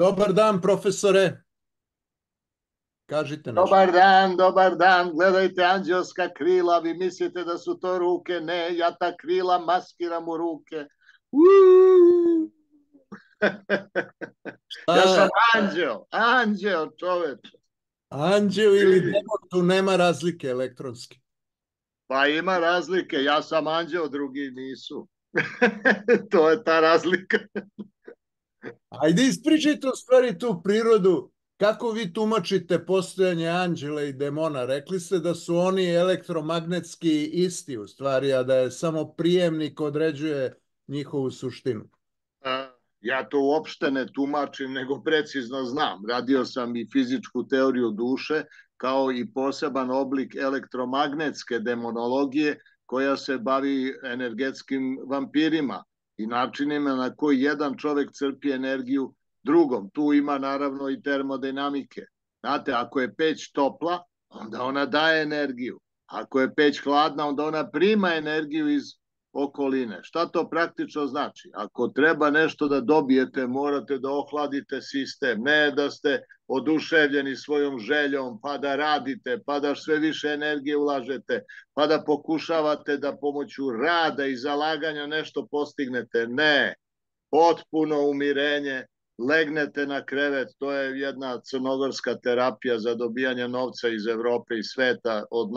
Dobar dan, profesore. Kažite nešto. Dobar dan, gledajte anđelska krila, vi mislite da su to ruke, ne, ja ta krila maskiram u ruke. Uuu. Ja sam Šta, anđel čoveče. anđeo ili demon, tu nema razlike elektronski. Pa ima razlike, ja sam anđeo, drugi nisu. To je ta razlika. Ajde ispričajte u stvari tu prirodu. Kako vi tumačite postojanje anđela i demona? Rekli ste da su oni elektromagnetski isti u stvari, a da je samo prijemnik određuje njihovu suštinu. Ja to uopšte ne tumačim, nego precizno znam. Radio sam i fizičku teoriju duše, kao i poseban oblik elektromagnetske demonologije koja se bavi energetskim vampirima i načinima na koji jedan čovek crpi energiju drugom. Tu ima naravno i termodinamike. Znate, ako je peć topla, onda ona daje energiju. Ako je peć hladna, onda ona prima energiju iz okoline. Šta to praktično znači? Ako treba nešto da dobijete, morate da ohladite sistem, ne da ste oduševljeni svojom željom, pa da radite, pa da sve više energije ulažete, pa da pokušavate da pomoću rada i zalaganja nešto postignete. Ne, potpuno umirenje, legnete na krevet, to je jedna crnogorska terapija za dobijanje novca iz Evrope i sveta od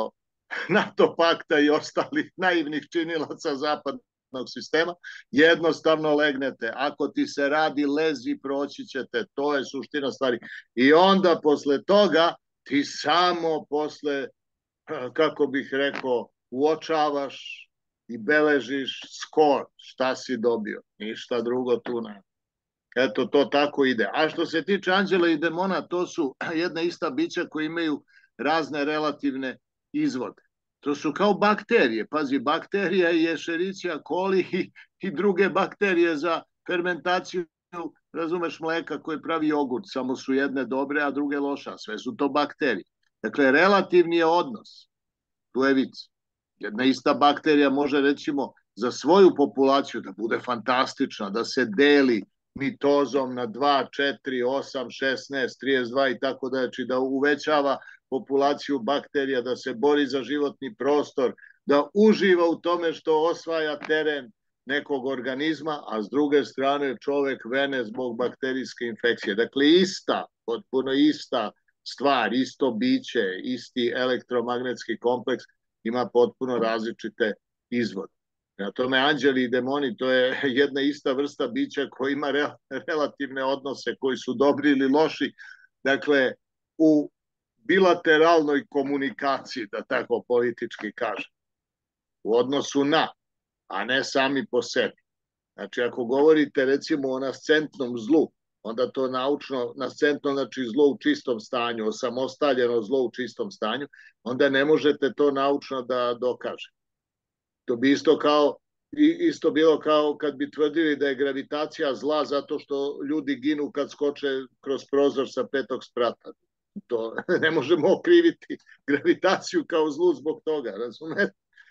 NATO pakta i ostalih naivnih činilaca zapadnog sistema, jednostavno legnete. Ako ti se radi, lezi, proći ćete. To je suština stvari. I onda posle toga ti samo posle, kako bih rekao, uočavaš i beležiš skor. Šta si dobio? Ništa drugo tu nema. Eto, to tako ide. A što se tiče anđela i demona, to su jedna ista bića koji imaju razne relativne izvode. To su kao bakterije. Pazi, bakterija je Escherichia coli i druge bakterije za fermentaciju, razumeš, mleka koje pravi jogurt. Samo su jedne dobre, a druge loša. Sve su to bakterije. Dakle, relativni je odnos. Tu je vic. Jedna ista bakterija može, recimo, za svoju populaciju da bude fantastična, da se deli mitozom na 2, 4, 8, 16, 32 i tako da, znači da uvećava populaciju bakterija, da se bori za životni prostor, da uživa u tome što osvaja teren nekog organizma, a s druge strane čovek vene zbog bakterijske infekcije. Dakle, ista, potpuno ista stvar, isto biće, isti elektromagnetski kompleks ima potpuno različite izvode. Na tome anđeli i demoni, to je jedna ista vrsta bića koja ima relativne odnose, koji su dobri ili loši. Dakle, u bilateralnoj komunikaciji, da tako politički kažem, u odnosu na, a ne sami po sebi. Znači, ako govorite recimo o nascentnom zlu, onda to naučno, nascentno znači zlo u čistom stanju, osamostaljeno zlo u čistom stanju, onda ne možete to naučno da dokažete. To bi isto bilo kao kad bi tvrdili da je gravitacija zla zato što ljudi ginu kad skoče kroz prozor sa 5. sprata. To ne možemo okriviti gravitaciju kao zlu zbog toga, razumete?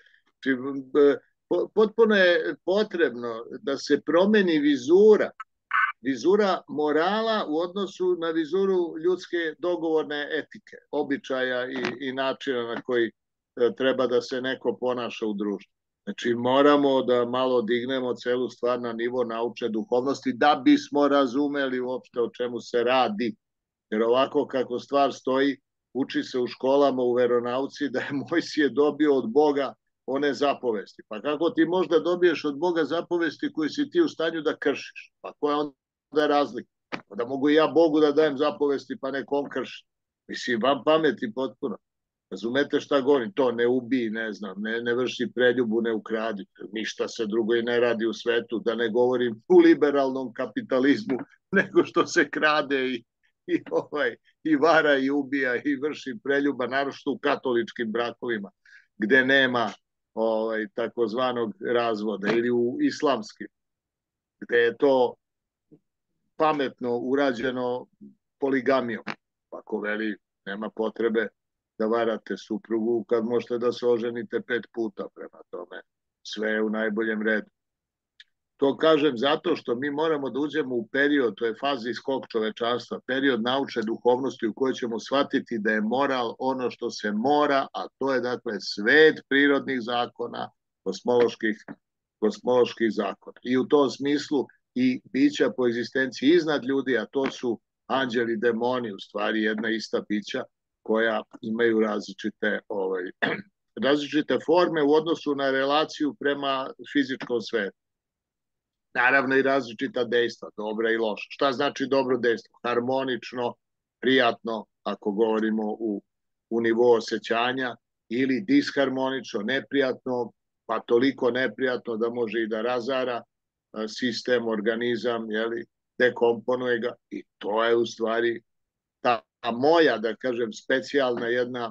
Potpuno je potrebno da se promeni vizura morala u odnosu na vizuru ljudske dogovorne etike, običaja i načina na koji treba da se neko ponaša u društvu. Znači, moramo da malo dignemo celu stvar na nivo naučne duhovnosti da bismo razumeli uopšte o čemu se radi. Jer ovako kako stvar stoji, uči se u školama, u veronauci da je Mojsije dobio od Boga one zapovesti. Pa kako ti možda dobiješ od Boga zapovesti koje si ti u stanju da kršiš? Pa koja onda razlika? Da mogu i ja Bogu da dajem zapovesti pa nekom krši. Mislim, vam pameti potpuno. Razumete šta govorim? To ne ubij, ne znam, ne vrši preljubu, ne ukradi. Ništa se drugo i ne radi u svetu. Da ne govorim u liberalnom kapitalizmu, nego što se krade i vara i ubija i vrši preljuba, naročito u katoličkim brakovima, gde nema takozvanog razvoda, ili u islamskim, gde je to pametno urađeno poligamijom. Ako veli, nema potrebe da varate suprugu kad možete da se oženite 5 puta, prema tome sve je u najboljem redu. To kažem zato što mi moramo da uđemo u period, to je fazi skok čovečanstva, period naučne duhovnosti u kojoj ćemo shvatiti da je moral ono što se mora, a to je dakle svet prirodnih zakona, kosmoloških zakona. I u tom smislu i bića po egzistenciji iznad ljudi, a to su anđeli, demoni, u stvari jedna ista bića koja imaju različite forme u odnosu na relaciju prema fizičkom svetu. Naravno i različita dejstva, dobra i loša. Šta znači dobro dejstvo? Harmonično, prijatno, ako govorimo u nivou osjećanja, ili disharmonično, neprijatno, pa toliko neprijatno da može i da razara sistem, organizam, dekomponuje ga. I to je u stvari ta moja, da kažem, specijalna jedna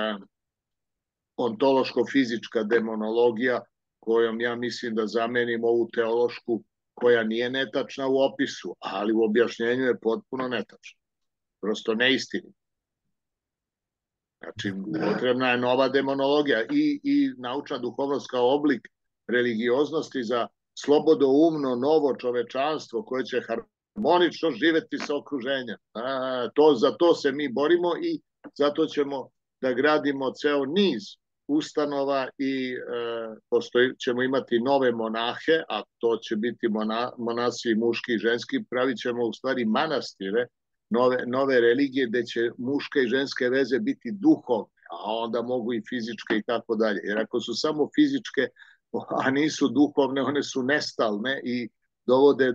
ontološko-fizička demonologija kojom ja mislim da zamenim ovu teološku koja nije netačna u opisu, ali u objašnjenju je potpuno netačna. Prosto neistinita. Znači, potrebna je nova demonologija i naučna duhovnost kao oblik religioznosti za slobodoumno novo čovečanstvo koje će harmonično živeti sa okruženjem. Za to se mi borimo i zato ćemo da gradimo ceo niz ustanova i ćemo imati nove monahe, a to će biti monasi muški i ženski, pravit ćemo u stvari manastire, nove religije gde će muške i ženske veze biti duhovne, a onda mogu i fizičke i tako dalje. Jer ako su samo fizičke, a nisu duhovne, one su nestalne i dovode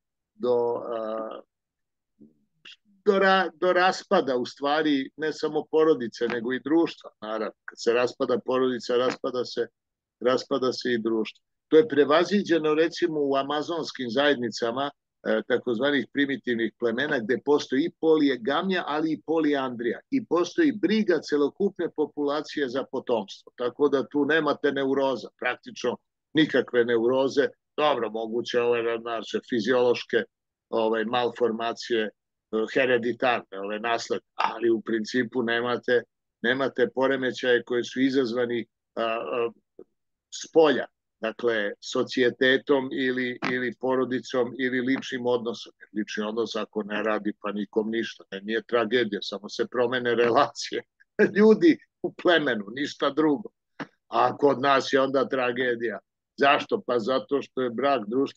do raspada, u stvari, ne samo porodice, nego i društva. Naravno, kad se raspada porodica, raspada se i društvo. To je prevaziđeno, recimo, u amazonskim zajednicama, takozvanih primitivnih plemena, gde postoji i poligamija, ali i poliandrija. I postoji briga celokupne populacije za potomstvo. Tako da tu nemate neuroza, praktično nikakve neuroze. Dobro, moguće ove naše fiziološke malformacije, hereditarne, ove nasledne, ali u principu nemate poremećaje koje su izazvani spolja, dakle, socijetetom ili porodicom ili ličnim odnosom. Lični odnos ako ne radi, pa nikom ništa, nije tragedija, samo se promene relacije. Ljudi u plemenu, ništa drugo. A kod nas je onda tragedija. Zašto? Pa zato što je brak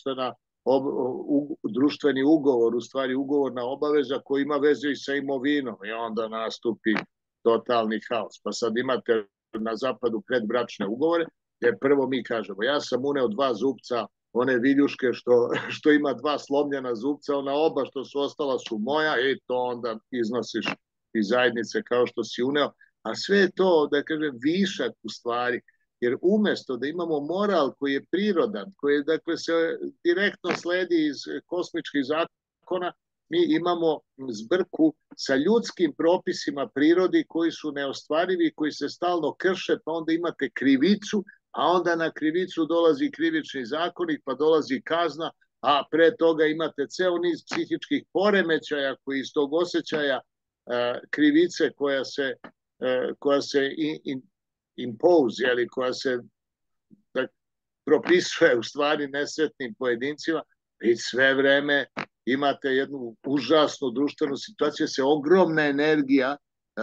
društveni ugovor, u stvari ugovorna obaveza koja ima veze i sa imovinom i onda nastupi totalni haos. Pa sad imate na zapadu predbračne ugovore, jer prvo mi kažemo, ja sam uneo 2 zupca, one viljuške što ima 2 slomljena zupca, ona oba što su ostala su moja i to onda iznosiš iz zajednice kao što si uneo. A sve je to, da kažem, višak u stvari, jer umesto da imamo moral koji je prirodan, koji dakle, se direktno sledi iz kosmičkih zakona, mi imamo zbrku sa ljudskim propisima prirodi koji su neostvarivi, koji se stalno krše, pa onda imate krivicu, a onda na krivicu dolazi krivični zakonik, pa dolazi kazna, a pre toga imate ceo niz psihičkih poremećaja koji iz tog osjećaja krivice koja se impose, koja se propisuje u stvari nesretnim pojedincima, i sve vreme imate jednu užasnu društvenu situaciju, se ogromna energija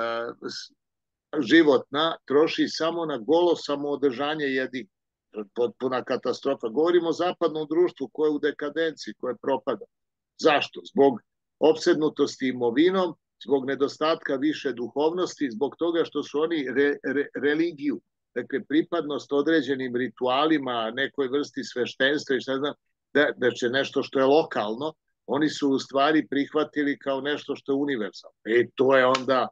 životna troši samo na golo samoodržanje jedin. Potpuna katastrofa. Govorimo o zapadnom društvu koje je u dekadenciji, koje propada. Zašto? Zbog opsednutosti imovinom, zbog nedostatka više duhovnosti, zbog toga što su oni religiju, dakle pripadnost određenim ritualima, nekoj vrsti sveštenstva i šta znam, da će nešto što je lokalno, oni su u stvari prihvatili kao nešto što je univerzalno. I to je onda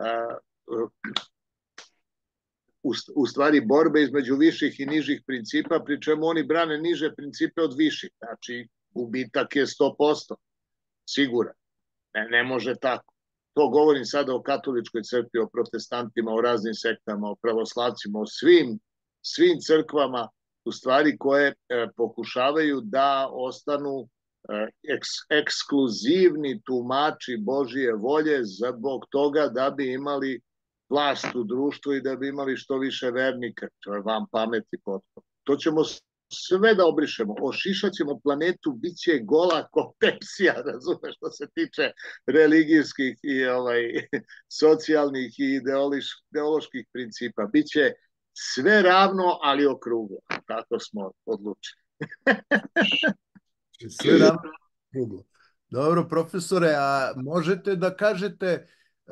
u stvari borbe između viših i nižih principa, pri čemu oni brane niže principe od viših. Znači, gubitak je 100%, siguran. Ne može tako. To govorim sada o katoličkoj crkvi, o protestantima, o raznim sektama, o pravoslavcima, o svim crkvama, u stvari koje pokušavaju da ostanu ekskluzivni tumači Božije volje zbog toga da bi imali vlast u društvu i da bi imali što više vernika. To je van pameti potpuno. To ćemo sve da obrišemo, ošišat ćemo planetu, bit će gola ko Pepsija, razumeš, što se tiče religijskih i socijalnih i ideoloških principa. Biće sve ravno, ali okruglo. Tako smo odlučili. Sve ravno okruglo. Dobro, profesore, a možete da kažete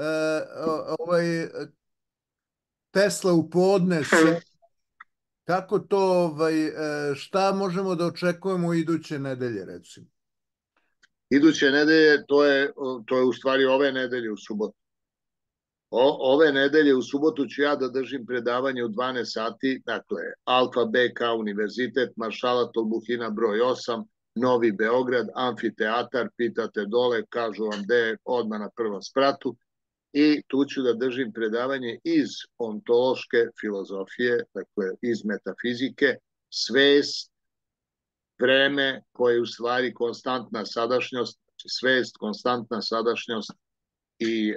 Tesla u podne se kako to, šta možemo da očekujemo iduće nedelje, recimo? Iduće nedelje, to je u stvari ove nedelje u subotu. Ove nedelje u subotu ću ja da držim predavanje u 12 sati, dakle, Alfa BK Univerzitet, Maršala Tolbuhina broj 8, Novi Beograd, amfiteatar, pitate dole, kažu vam gde je, odmah na prvom spratu. I tu ću da držim predavanje iz ontološke filozofije, dakle iz metafizike, svest, vreme koje je u stvari konstantna sadašnjost, znači svest, konstantna sadašnjost i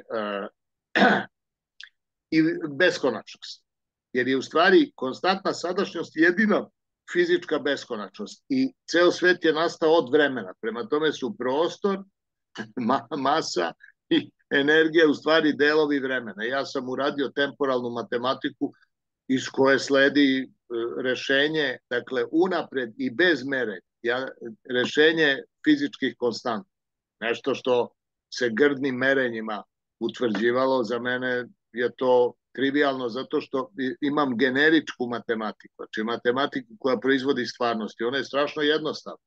beskonačnost. Jer je u stvari konstantna sadašnjost jedina fizička beskonačnost i ceo svet je nastao od vremena. Prema tome su prostor, masa i energija u stvari delovi vremena. Ja sam uradio temporalnu matematiku iz koje sledi rešenje, dakle unapred i bez mere, rešenje fizičkih konstanta. Nešto što se grdnim merenjima utvrđivalo, za mene je to trivialno zato što imam generičku matematiku, znači matematiku koja proizvodi stvarnost i ona je strašno jednostavna.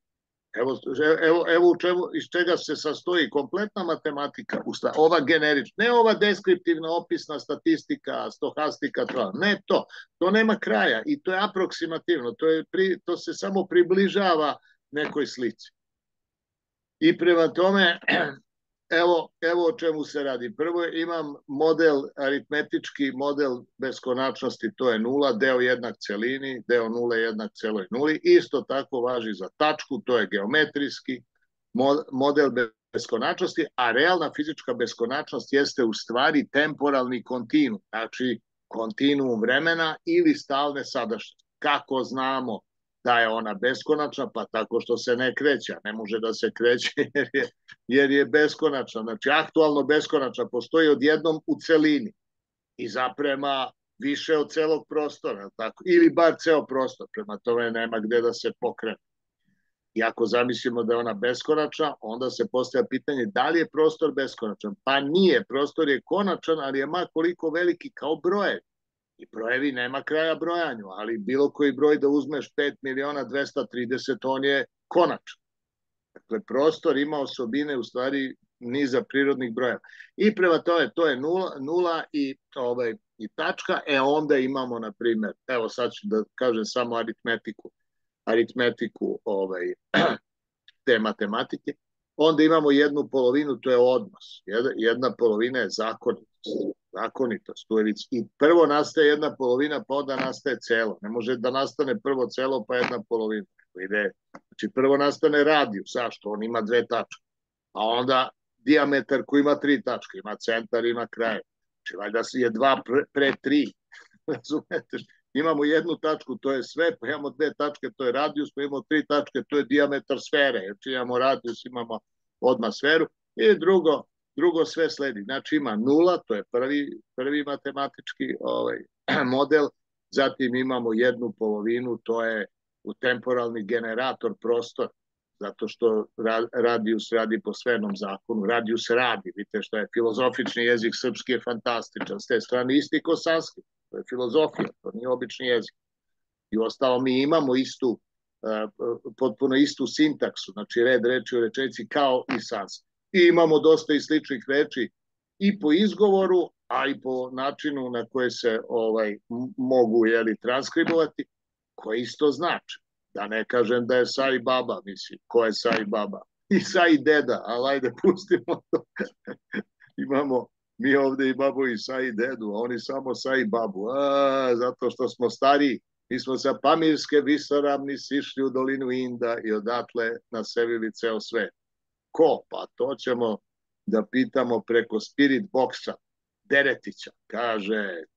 Evo iz čega se sastoji kompletna matematika, ova generična, ne ova deskriptivna, opisna statistika, stohastika, ne to nema kraja i to je aproksimativno, to se samo približava nekoj slici. I prema tome, evo o čemu se radi. Prvo imam model, aritmetički model beskonačnosti, to je nula, deo jednak celini, deo nule jednak celoj nuli. Isto tako važi za tačku, to je geometrijski model beskonačnosti, a realna fizička beskonačnost jeste u stvari temporalni kontinuum, znači kontinuum vremena ili stalne sadašnjosti. Kako znamo da je ona beskonačna? Pa tako što se ne kreće, ne može da se kreće jer je beskonačna. Znači, aktualno beskonačna postoji odjednom u celini i zaprema više od celog prostora, tako? Ili bar ceo prostor, prema tome nema gde da se pokrene. I ako zamislimo da je ona beskonačna, onda se postavlja pitanje da li je prostor beskonačan? Pa nije, prostor je konačan, ali je ma koliko veliki kao brojevi. I brojevi nema kraja brojanju, ali bilo koji broj da uzmeš 5.230.000, on je konačan. Dakle, prostor ima osobine u stvari niza prirodnih brojeva. I prema tome, to je nula i tačka, onda imamo, na primjer, evo sad ću da kažem samo aritmetiku te matematike, onda imamo jednu polovinu, to je odnos. Jedna polovina je zakonitost. I prvo nastaje jedna polovina, pa onda nastaje celo. Ne može da nastane prvo celo, pa jedna polovina. Znači, prvo nastane radijus, zašto? On ima 2 tačke. A onda dijametar koji ima 3 tačke, ima centar, ima kraj. Znači, valjda je 2 pre 3. Razumete? Imamo jednu tačku, to je sve, pa imamo 2 tačke, to je radijus, pa imamo 3 tačke, to je dijametar sfere. Znači, imamo radijus, imamo odmah sferu. I drugo sve sledi. Znači ima nula, to je prvi matematički model, zatim imamo jednu polovinu, to je u temporalni generator prostora, zato što radijus radi po sfernom zakonu, radijus radi, vidite što je filozofični jezik, srpski je fantastičan, s te strane isti ko sanskrit, to je filozofija, to nije obični jezik. I ostalo mi imamo potpuno istu sintaksu, znači red reči u rečenici kao i sanskrit. I imamo dosta i sličnih reči i po izgovoru, a i po načinu na koje se mogu transkribovati, koje isto znači. Da ne kažem da je sa i baba, mislim, ko je sa i baba? I sa i deda, ali ajde pustimo to. Imamo mi ovde i babu i sa i dedu, a oni samo sa i babu. Zato što smo stariji. Mi smo sa Pamirske visoravni sišli u dolinu Inda i odatle naselili ceo svet. Ko? Pa to ćemo da pitamo preko Spirit Boxa Deretića. Kaže,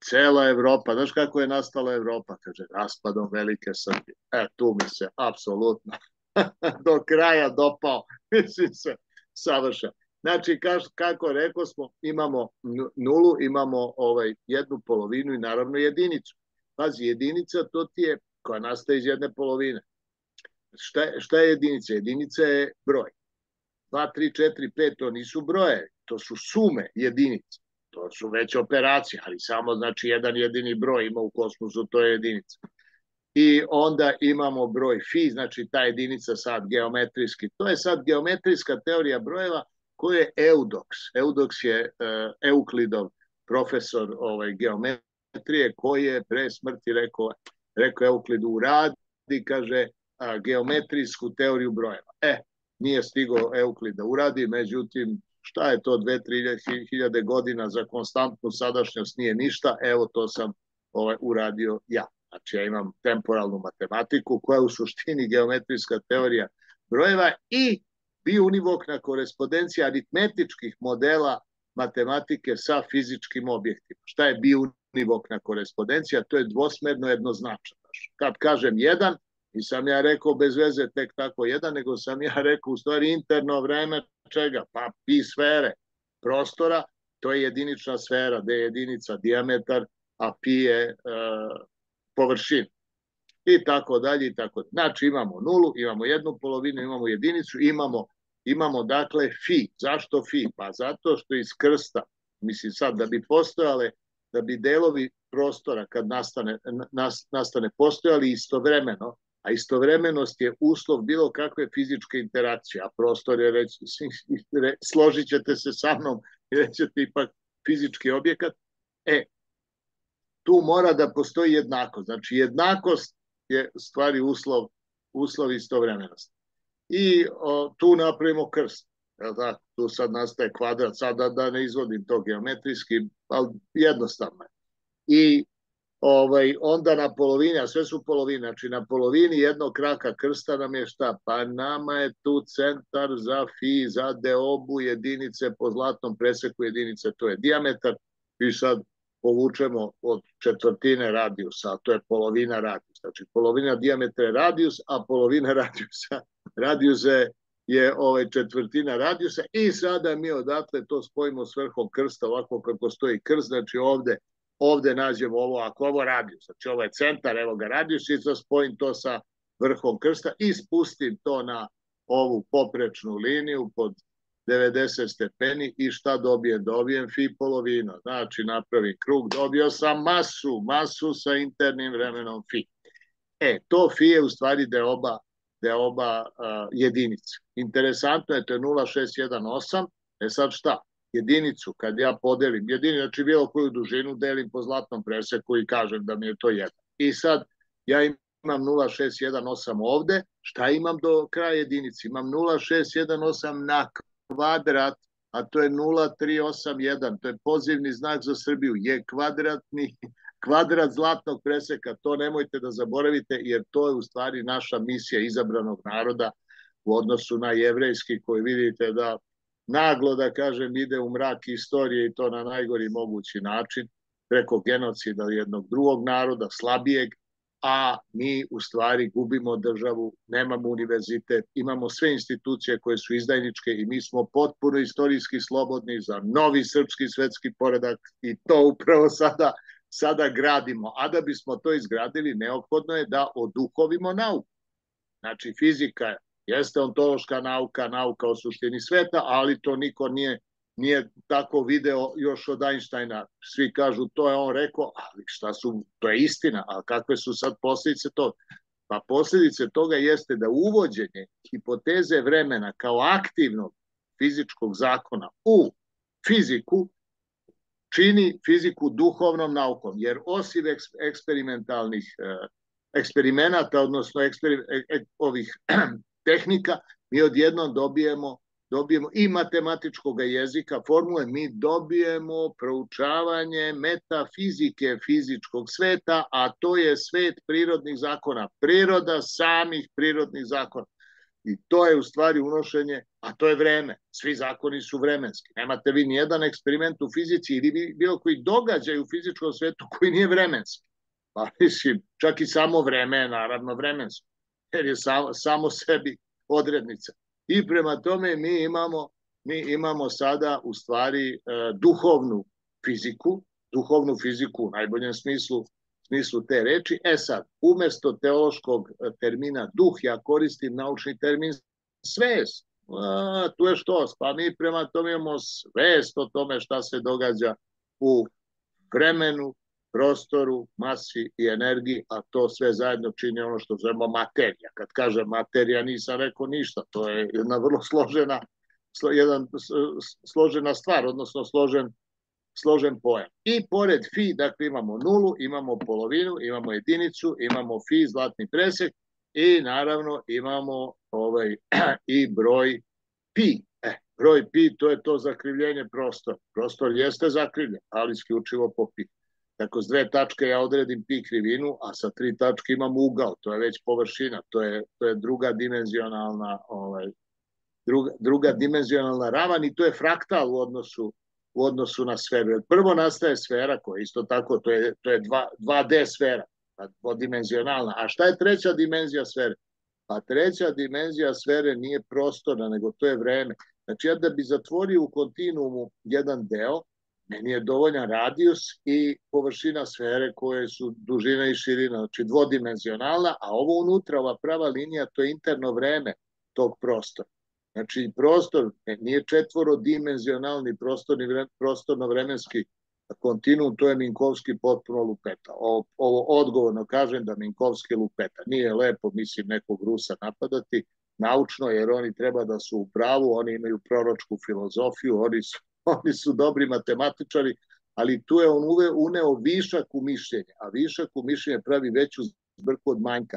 Cela Evropa, znaš kako je nastala Evropa? Kaže, raspadom Velike Srbije. Tu mi se apsolutno do kraja dopao, mislim se savršeno. Znači, kako rekao smo, imamo nulu, imamo jednu polovinu i naravno jedinicu. Pazi, jedinica to ti je koja nastaje iz jedne polovine. Šta je jedinica? Jedinica je broj. 2, 3, 4, 5, to nisu broje, to su sume jedinica. To su već operacije, ali samo znači jedan jedini broj ima u kosmosu, to je jedinica. I onda imamo broj fi, znači ta jedinica sad geometrijski. To je sad geometrijska teorija brojeva koja je Eudoks. Eudoks je Euklidov profesor geometrije koji je pre smrti rekao Euklidu uradi, kaže, geometrijsku teoriju brojeva. Nije stigao Euklid da uradi, međutim, šta je to 2-3 hiljade godina za konstantnu sadašnjost nije ništa, evo to sam uradio ja. Znači ja imam temporalnu matematiku koja je u suštini geometrijska teorija brojeva i biunivokna korespondencija aritmetičkih modela matematike sa fizičkim objektima. Šta je biunivokna korespondencija? To je dvosmerno jednoznačan. Kad kažem jedan, nisam ja rekao bez veze tek tako jedan, nego sam ja rekao u stvari interno vreme čega? Pa pi sfere prostora, to je jedinična sfera, gde je jedinica dijametar, a pi je površina. I tako dalje, i tako dalje. Znači imamo nulu, imamo jednu polovinu, imamo jedinicu, imamo dakle fi. Zašto fi? Pa zato što iz krsta, mislim sad, da bi postojale, da bi delovi prostora kad nastane postojali istovremeno, a istovremenost je uslov bilo kakve fizičke interakcije, a prostor je već, složit ćete se sa mnom i rećete ipak fizički objekat, tu mora da postoji jednakost. Znači jednakost je u stvari uslov istovremenosti. I tu napravimo krst. Tu sad nastaje kvadrat, sad da ne izvodim to geometrijski, ali jednostavno je. I onda na polovini, a sve su polovine, znači na polovini jednog kraka krsta nam je šta? Pa nama je tu centar za fi, za deobu jedinice po zlatnom preseku jedinice, to je dijametar, i sad povučemo od četvrtine radijusa, a to je polovina radijusa. Znači polovina dijametra je radijus, a polovina radijusa je četvrtina radijusa i sada mi odatle to spojimo s vrhom krsta, ovako kako stoji krst, znači ovde nađemo ovo, ako ovo radijus, znači ovo je centar, evo ga radijus i sad spojim to sa vrhom krsta i spustim to na ovu poprečnu liniju pod 90 stepeni i šta dobijem? Dobijem fi polovinu. Znači napravim krug, dobio sam masu sa internim vremenom fi. To fi je u stvari deoba jedinice. Interesantno je, to je 0,618. Sad šta? Jedinicu, kad ja podelim, znači bilo koju dužinu delim po zlatnom preseku i kažem da mi je to jedan. I sad ja imam 0,618 ovde, šta imam do kraja jedinici? Imam 0,618 na kvadrat, a to je 0,381, to je pozivni znak za Srbiju, je kvadrat zlatnog preseka, to nemojte da zaboravite, jer to je u stvari naša misija izabranog naroda u odnosu na jevrejski, koji vidite da naglo, da kažem, ide u mrak istorije i to na najgori mogući način, preko genocida jednog drugog naroda, slabijeg, a mi u stvari gubimo državu, nemamo univerzitet, imamo sve institucije koje su izdajničke i mi smo potpuno istorijski slobodni za novi srpski svetski poredak i to upravo sada gradimo. A da bismo to izgradili, neophodno je da oduhovimo nauku. Znači, fizika jeste ontološka nauka o suštini sveta, ali to niko nije tako video još od Einsteina. Svi kažu, to je on rekao, ali to je istina, ali kakve su sad posljedice toga? Pa posljedice toga jeste da uvođenje hipoteze vremena kao aktivnog fizičkog zakona u fiziku čini fiziku duhovnom naukom, jer osim eksperimentalnih eksperimenata, odnosno ovih tehnika, mi odjednom dobijemo i matematičkog jezika, formule, mi dobijemo proučavanje metafizike fizičkog sveta, a to je svet prirodnih zakona, priroda samih prirodnih zakona. I to je u stvari unošenje, a to je vreme. Svi zakoni su vremenski. Nemate vi nijedan eksperiment u fizici ili bilo koji događaj u fizičkom svetu koji nije vremenski. Pa mislim, čak i samo vreme je naravno vremensko, jer je samo sebi odrednica. I prema tome mi imamo sada u stvari duhovnu fiziku u najboljem smislu te reči. Sad, umesto teološkog termina duh, ja koristim naučni termin svest. Tu je što? Pa mi prema tome imamo svest o tome šta se događa u vremenu, prostoru, masi i energiji, a to sve zajedno čini ono što zovemo materija. Kad kažem materija, nisam rekao ništa. To je jedna vrlo složena stvar, odnosno složen pojam. I pored fi, dakle, imamo nulu, imamo polovinu, imamo jedinicu, imamo fi, zlatni presek, i naravno imamo i broj pi. Broj pi, to je to zakrivljenje prostora. Prostor jeste zakrivljen, ali isključivo po pi. Tako s 2 tačke ja odredim pi krivinu, a sa 3 tačke imam ugao, to je već površina, to je druga dimenzionalna ravan i to je fraktal u odnosu na sferu. Prvo nastaje sfera koja isto tako, to je 2D sfera, dvodimenzionalna. A šta je treća dimenzija sfere? Pa treća dimenzija sfere nije prostorna, nego to je vreme. Znači, ja da bi zatvorio u kontinuumu jedan deo, meni je dovoljan radijus i površina sfere koje su dužina i širina, znači dvodimenzionalna, a ovo unutra, ova prava linija, to je interno vreme tog prostora. Znači, prostor nije četvorodimenzionalni prostorno-vremenski kontinuum, to je Minkovski potpuno lupeta. Ovo odgovorno kažem da Minkovski lupeta. Nije lepo, mislim, nekog Rusa napadati naučno, jer oni treba da su u pravu, oni imaju proročku filozofiju, oni su dobri matematičari, ali tu je on uneo višak u mišljenje, a višak u mišljenje pravi veću zbrku od manjka.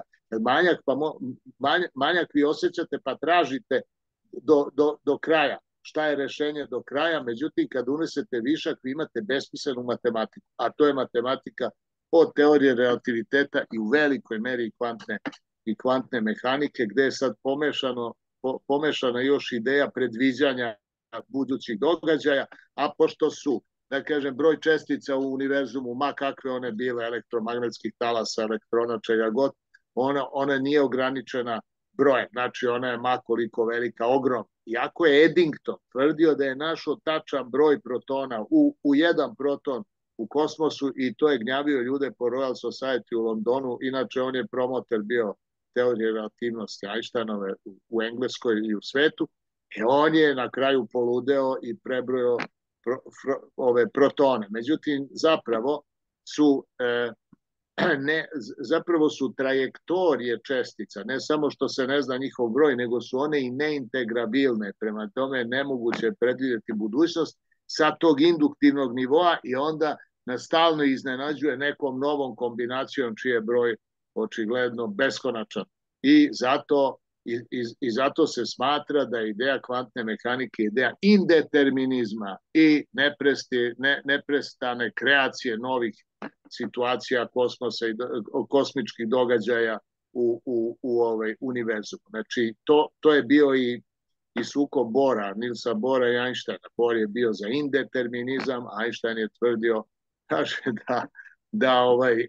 Manjak vi osjećate pa tražite do kraja. Šta je rešenje do kraja? Međutim, kad unesete višak, vi imate besmislenu matematiku, a to je matematika od teorije relativiteta i u velikoj meri kvantne mehanike, gde je sad pomešana još ideja predviđanja budućih događaja, a pošto su, da kažem, broj čestica u univerzumu, ma kakve one bile, elektromagnetskih talasa, elektrona, čega god, ona nije ograničena brojem, znači ona je makoliko velika, ogromna. Iako je Eddington tvrdio da je našao tačan broj protona u jedan proton u kosmosu i to je gnjavio ljude po Royal Society u Londonu, inače on je promoter bio teorije relativnosti Einsteinove u Engleskoj i u svetu, on je na kraju poludeo i prebrojao ove protone. Međutim, zapravo su trajektorije čestica, ne samo što se ne zna njihov broj, nego su one i neintegrabilne, prema tome nemoguće predvidjeti budućnost sa tog induktivnog nivoa i onda nas stalno iznenađuje nekom novom kombinacijom čiji je broj očigledno beskonačan. I zato se smatra da je ideja kvantne mehanike ideja indeterminizma i neprestane kreacije novih situacija kosmosa i kosmičkih događaja u univerzumu. Znači, to je bio i sukob Bora, Nilsa Bora i Einsteina. Bor je bio za indeterminizam, Einstein je tvrdio, kaže da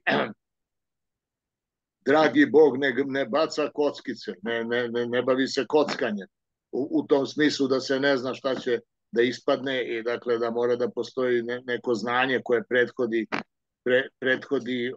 dragi Bog ne baca kockice, ne bavi se kockanjem. U tom smislu da se ne zna šta će da ispadne i dakle da mora da postoji neko znanje koje prethodi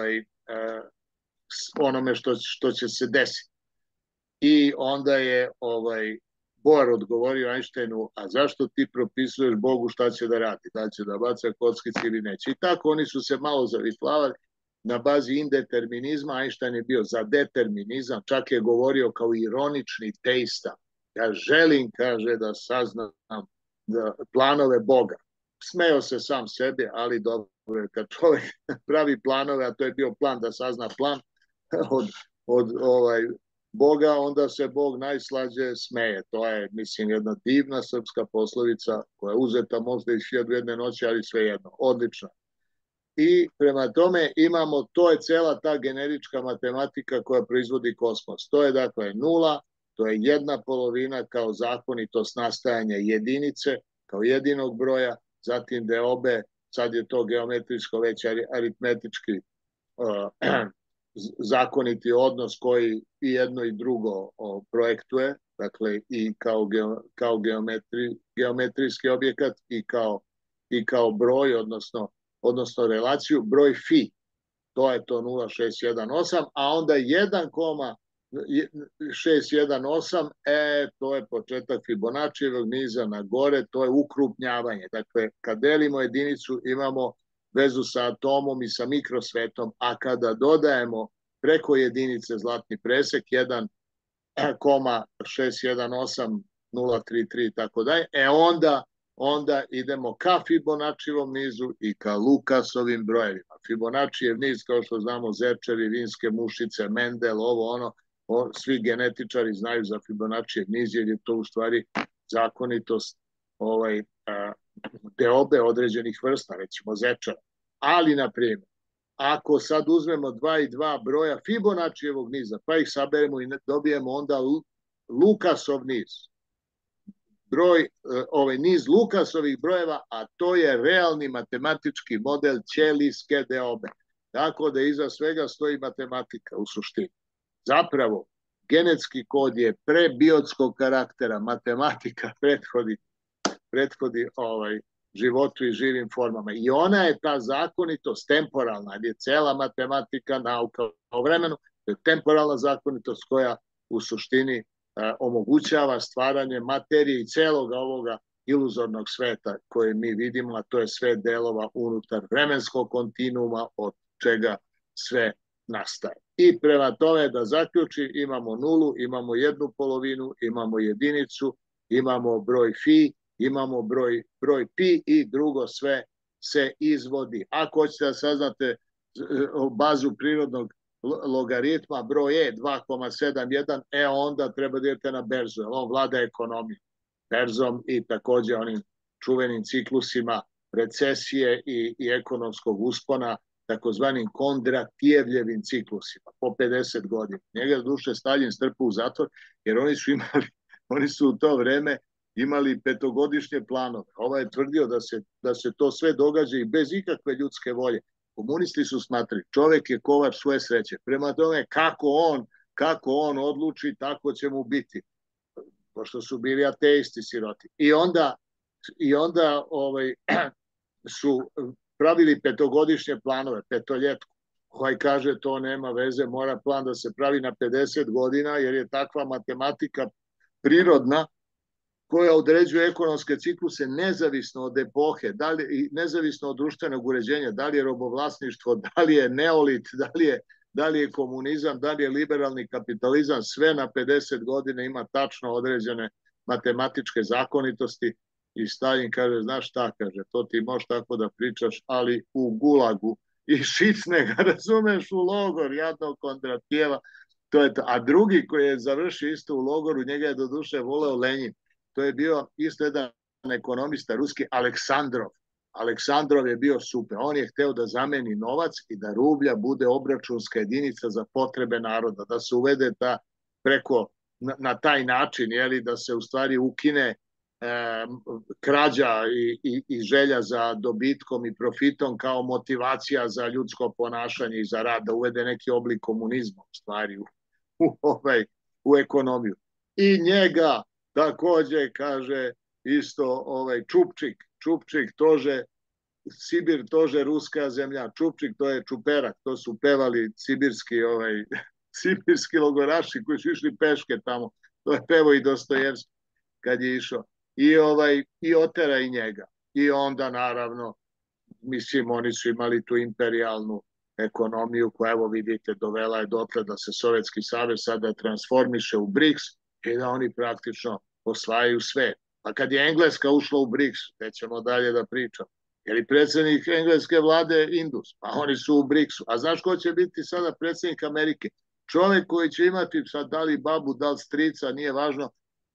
onome što će se desiti. I onda je Bohr odgovorio Einsteinu, a zašto ti propisuješ Bogu šta će da radi? Da će da baca kockice ili neće? I tako oni su se malo zavitlavali na bazi indeterminizma. Einstein je bio za determinizam, čak je govorio kao ironični teista. Ja želim, kaže, da saznam planove Boga. Smeo se sam sebi, ali dobro, kad čovjek pravi planove, a to je bio plan da sazna plan od Boga, onda se Bog najslađe smeje. To je, mislim, jedna divna srpska poslovica koja je uzeta možda iz 1001 noći, ali svejedno, odlična. I prema tome to je cela ta generička matematika koja proizvodi kosmos. To je dakle nula, To je jedna polovina kao zakonitost nastajanja jedinice, kao jedinog broja, zatim deobe, sad je to geometrijsko već aritmetički zakoniti odnos koji i jedno i drugo projektuje, dakle i kao geometrijski objekat i kao broj, odnosno relaciju, broj fi, to je to 0,618, a onda 1,618, to je početak Fibonaccijevog niza na gore, to je ukrupnjavanje. Dakle, kad delimo jedinicu imamo vezu sa atomom i sa mikrosvetom, a kada dodajemo preko jedinice zlatni presek 1,618033 i tako dalje, onda idemo ka Fibonaccijevom nizu i ka Lukasovim brojevima. Fibonaccijev niz, kao što znamo, zečevi, vinske mušice, Mendel, svi genetičari znaju za Fibonaccijev niz, jer je to u stvari zakonitost deobe određenih vrsta, recimo zečara. Ali, na primjer, ako sad uzmemo 2 i 2 broja Fibonaccijevog niza, pa ih saberemo i dobijemo onda Lukasov niz, niz Lukasovih brojeva, a to je realni matematički model ćelijske deobe. Tako da iza svega stoji matematika u suštini. Zapravo, genetski kod je prebiotskog karaktera, matematika prethodi životu i živim formama. I ona je ta zakonitost temporalna, jer je cela matematika nauka o vremenu, to je temporalna zakonitost koja u suštini omogućava stvaranje materije i celog ovoga iluzornog sveta koje mi vidimo, a to je sve delova unutar vremenskog kontinuuma od čega sve nastaje. I prema tome, da zaključim, imamo nulu, imamo jednu polovinu, imamo jedinicu, imamo broj fi, imamo broj pi i drugo sve se izvodi. Ako hoćete da saznate bazu prirodnog logaritma, broj je 2,71, onda treba da idete na berzu, on vlada ekonomijom, berzom i takođe onim čuvenim ciklusima recesije i ekonomskog uspona, takozvanim Kondratijevljevim ciklusima, po 50 godina. Njega duše Stalin strpao u zatvor, jer oni su u to vreme imali petogodišnje planove. Ovaj je tvrdio da se to sve događa i bez ikakve ljudske volje. Komunisti su smatrali, čovek je kovač svoje sreće. Prema tome, kako on odluči, tako će mu biti. Pošto su bili ateisti siroti. I onda su pravili petogodišnje planove, petoljetku. Ovaj kaže, to nema veze, mora plan da se pravi na 50 godina, jer je takva matematika prirodna, koja određuje ekonomske cikluse nezavisno od epohe, nezavisno od društvenog uređenja, da li je robovlasništvo, da li je neolit, da li je komunizam, da li je liberalni kapitalizam, sve na 50 godina ima tačno određene matematičke zakonitosti. I Stalin kaže, znaš šta, kaže, to ti možeš tako da pričaš, ali u gulagu i šicne ga, razumeš, u logor jadnog Kondratijeva, to je to. A drugi koji je završio isto u logoru, njega je do duše voleo Lenjin. To je bio isto jedan ekonomista ruski, Aleksandrov. Aleksandrov je bio super. On je hteo da zameni novac i da rublja bude obračunska jedinica za potrebe naroda, da se uvede na taj način, da se u stvari ukine krađa i želja za dobitkom i profitom kao motivacija za ljudsko ponašanje i za rad, da uvede neki oblik komunizma u stvari u ekonomiju. I njega takođe, kaže, isto Čupčik, tože, Sibir, tože ruska zemlja. Čupčik, to je čuperak, to su pevali sibirski logoraši koji su išli peške tamo. To je pevao i Dostojevski kad je išao. I otera i njega. I onda, naravno, mislim, oni su imali tu imperijalnu ekonomiju koja, evo vidite, dovela je dotle da se Sovjetski savez sada transformiše u BRICS i da oni praktično osvajaju sve. A kad je Engleska ušla u BRICS, nećemo dalje da pričamo, jer i predsednik engleske vlade Indus, pa oni su u BRICS-u. A znaš ko će biti sada predsednik Amerike? Čovek koji će imati, sad da li babu, da li strica, nije važno,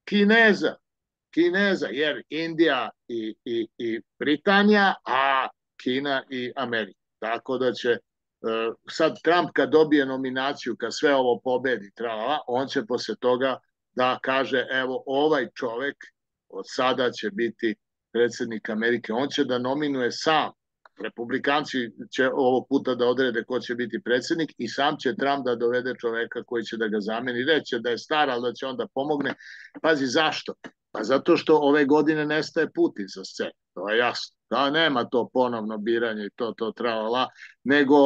Kineza, jer Indija i Britanija, a Kina i Amerika. Tako da će sad Trump kad dobije nominaciju, kad sve ovo pobedi, on će posle toga da kaže evo ovaj čovek od sada će biti predsjednik Amerike. On će da nominuje sam. Republikanci će ovog puta da odrede ko će biti predsjednik i sam će Trump da dovede čoveka koji će da ga zameni. Reće da je star, ali da će onda pomogne. Pazi, zašto? Pa zato što ove godine nestaje Putin sa scene. To je jasno. Da nema to ponovno biranje i to tralala, nego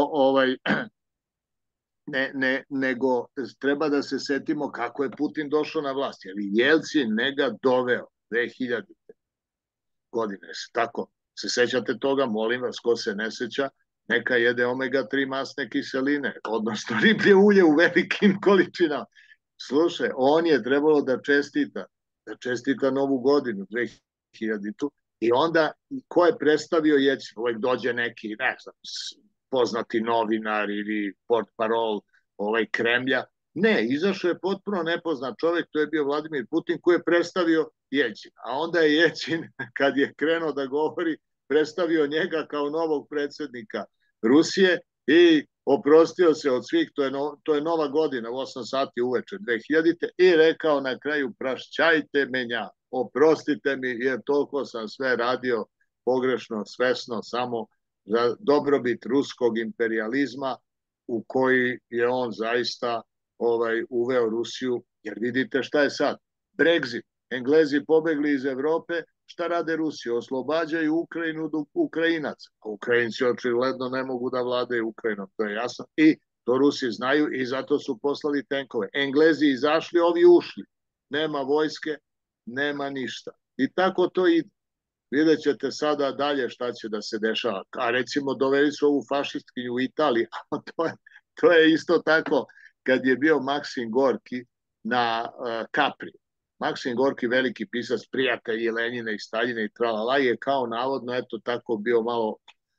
nego treba da se setimo kako je Putin došao na vlast. Jer Jelcin njega doveo 2000. godine. Tako, se sećate toga, molim vas, ko se ne seća, neka jede omega-3 masne kiseline, odnosno riblje ulje u velikim količinama. Slušaj, on je trebalo da čestita novu godinu, 2000. I onda, ko je predstavio Jelcin? Uvijek dođe neki, ne znam, poznati novinar ili portparol Kremlja. Ne, izašao je potpuno nepoznat čovjek, to je bio Vladimir Putin koji je predstavio Jelcin. A onda je Jelcin, kad je krenuo da govori, predstavio njega kao novog predsjednika Rusije i oprostio se od svih, to je nova godina u 8 sati uveče 2000. I rekao na kraju, prašćajte menja, oprostite mi jer toliko sam sve radio pogrešno, svesno, samo za dobrobit ruskog imperializma u koji je on zaista uveo Rusiju. Jer vidite šta je sad? Brexit. Englezi pobegli iz Evrope, šta rade Rusi? Oslobađaju Ukrajinu od Ukrajinaca. A Ukrajinci očigledno ne mogu da vladaju Ukrajinom, to je jasno. I to Rusi znaju i zato su poslali tenkove. Englezi izašli, ovi ušli. Nema vojske, nema ništa. I tako to ide. Vidjet ćete sada dalje šta će da se dešava. A recimo doveli su ovu fašistkinju u Italiji, a to je isto tako kad je bio Maksim Gorki na Kapri. Maksim Gorki, veliki pisac, prijatelj i Lenjina i Staljina i tralala, je kao navodno eto tako bio malo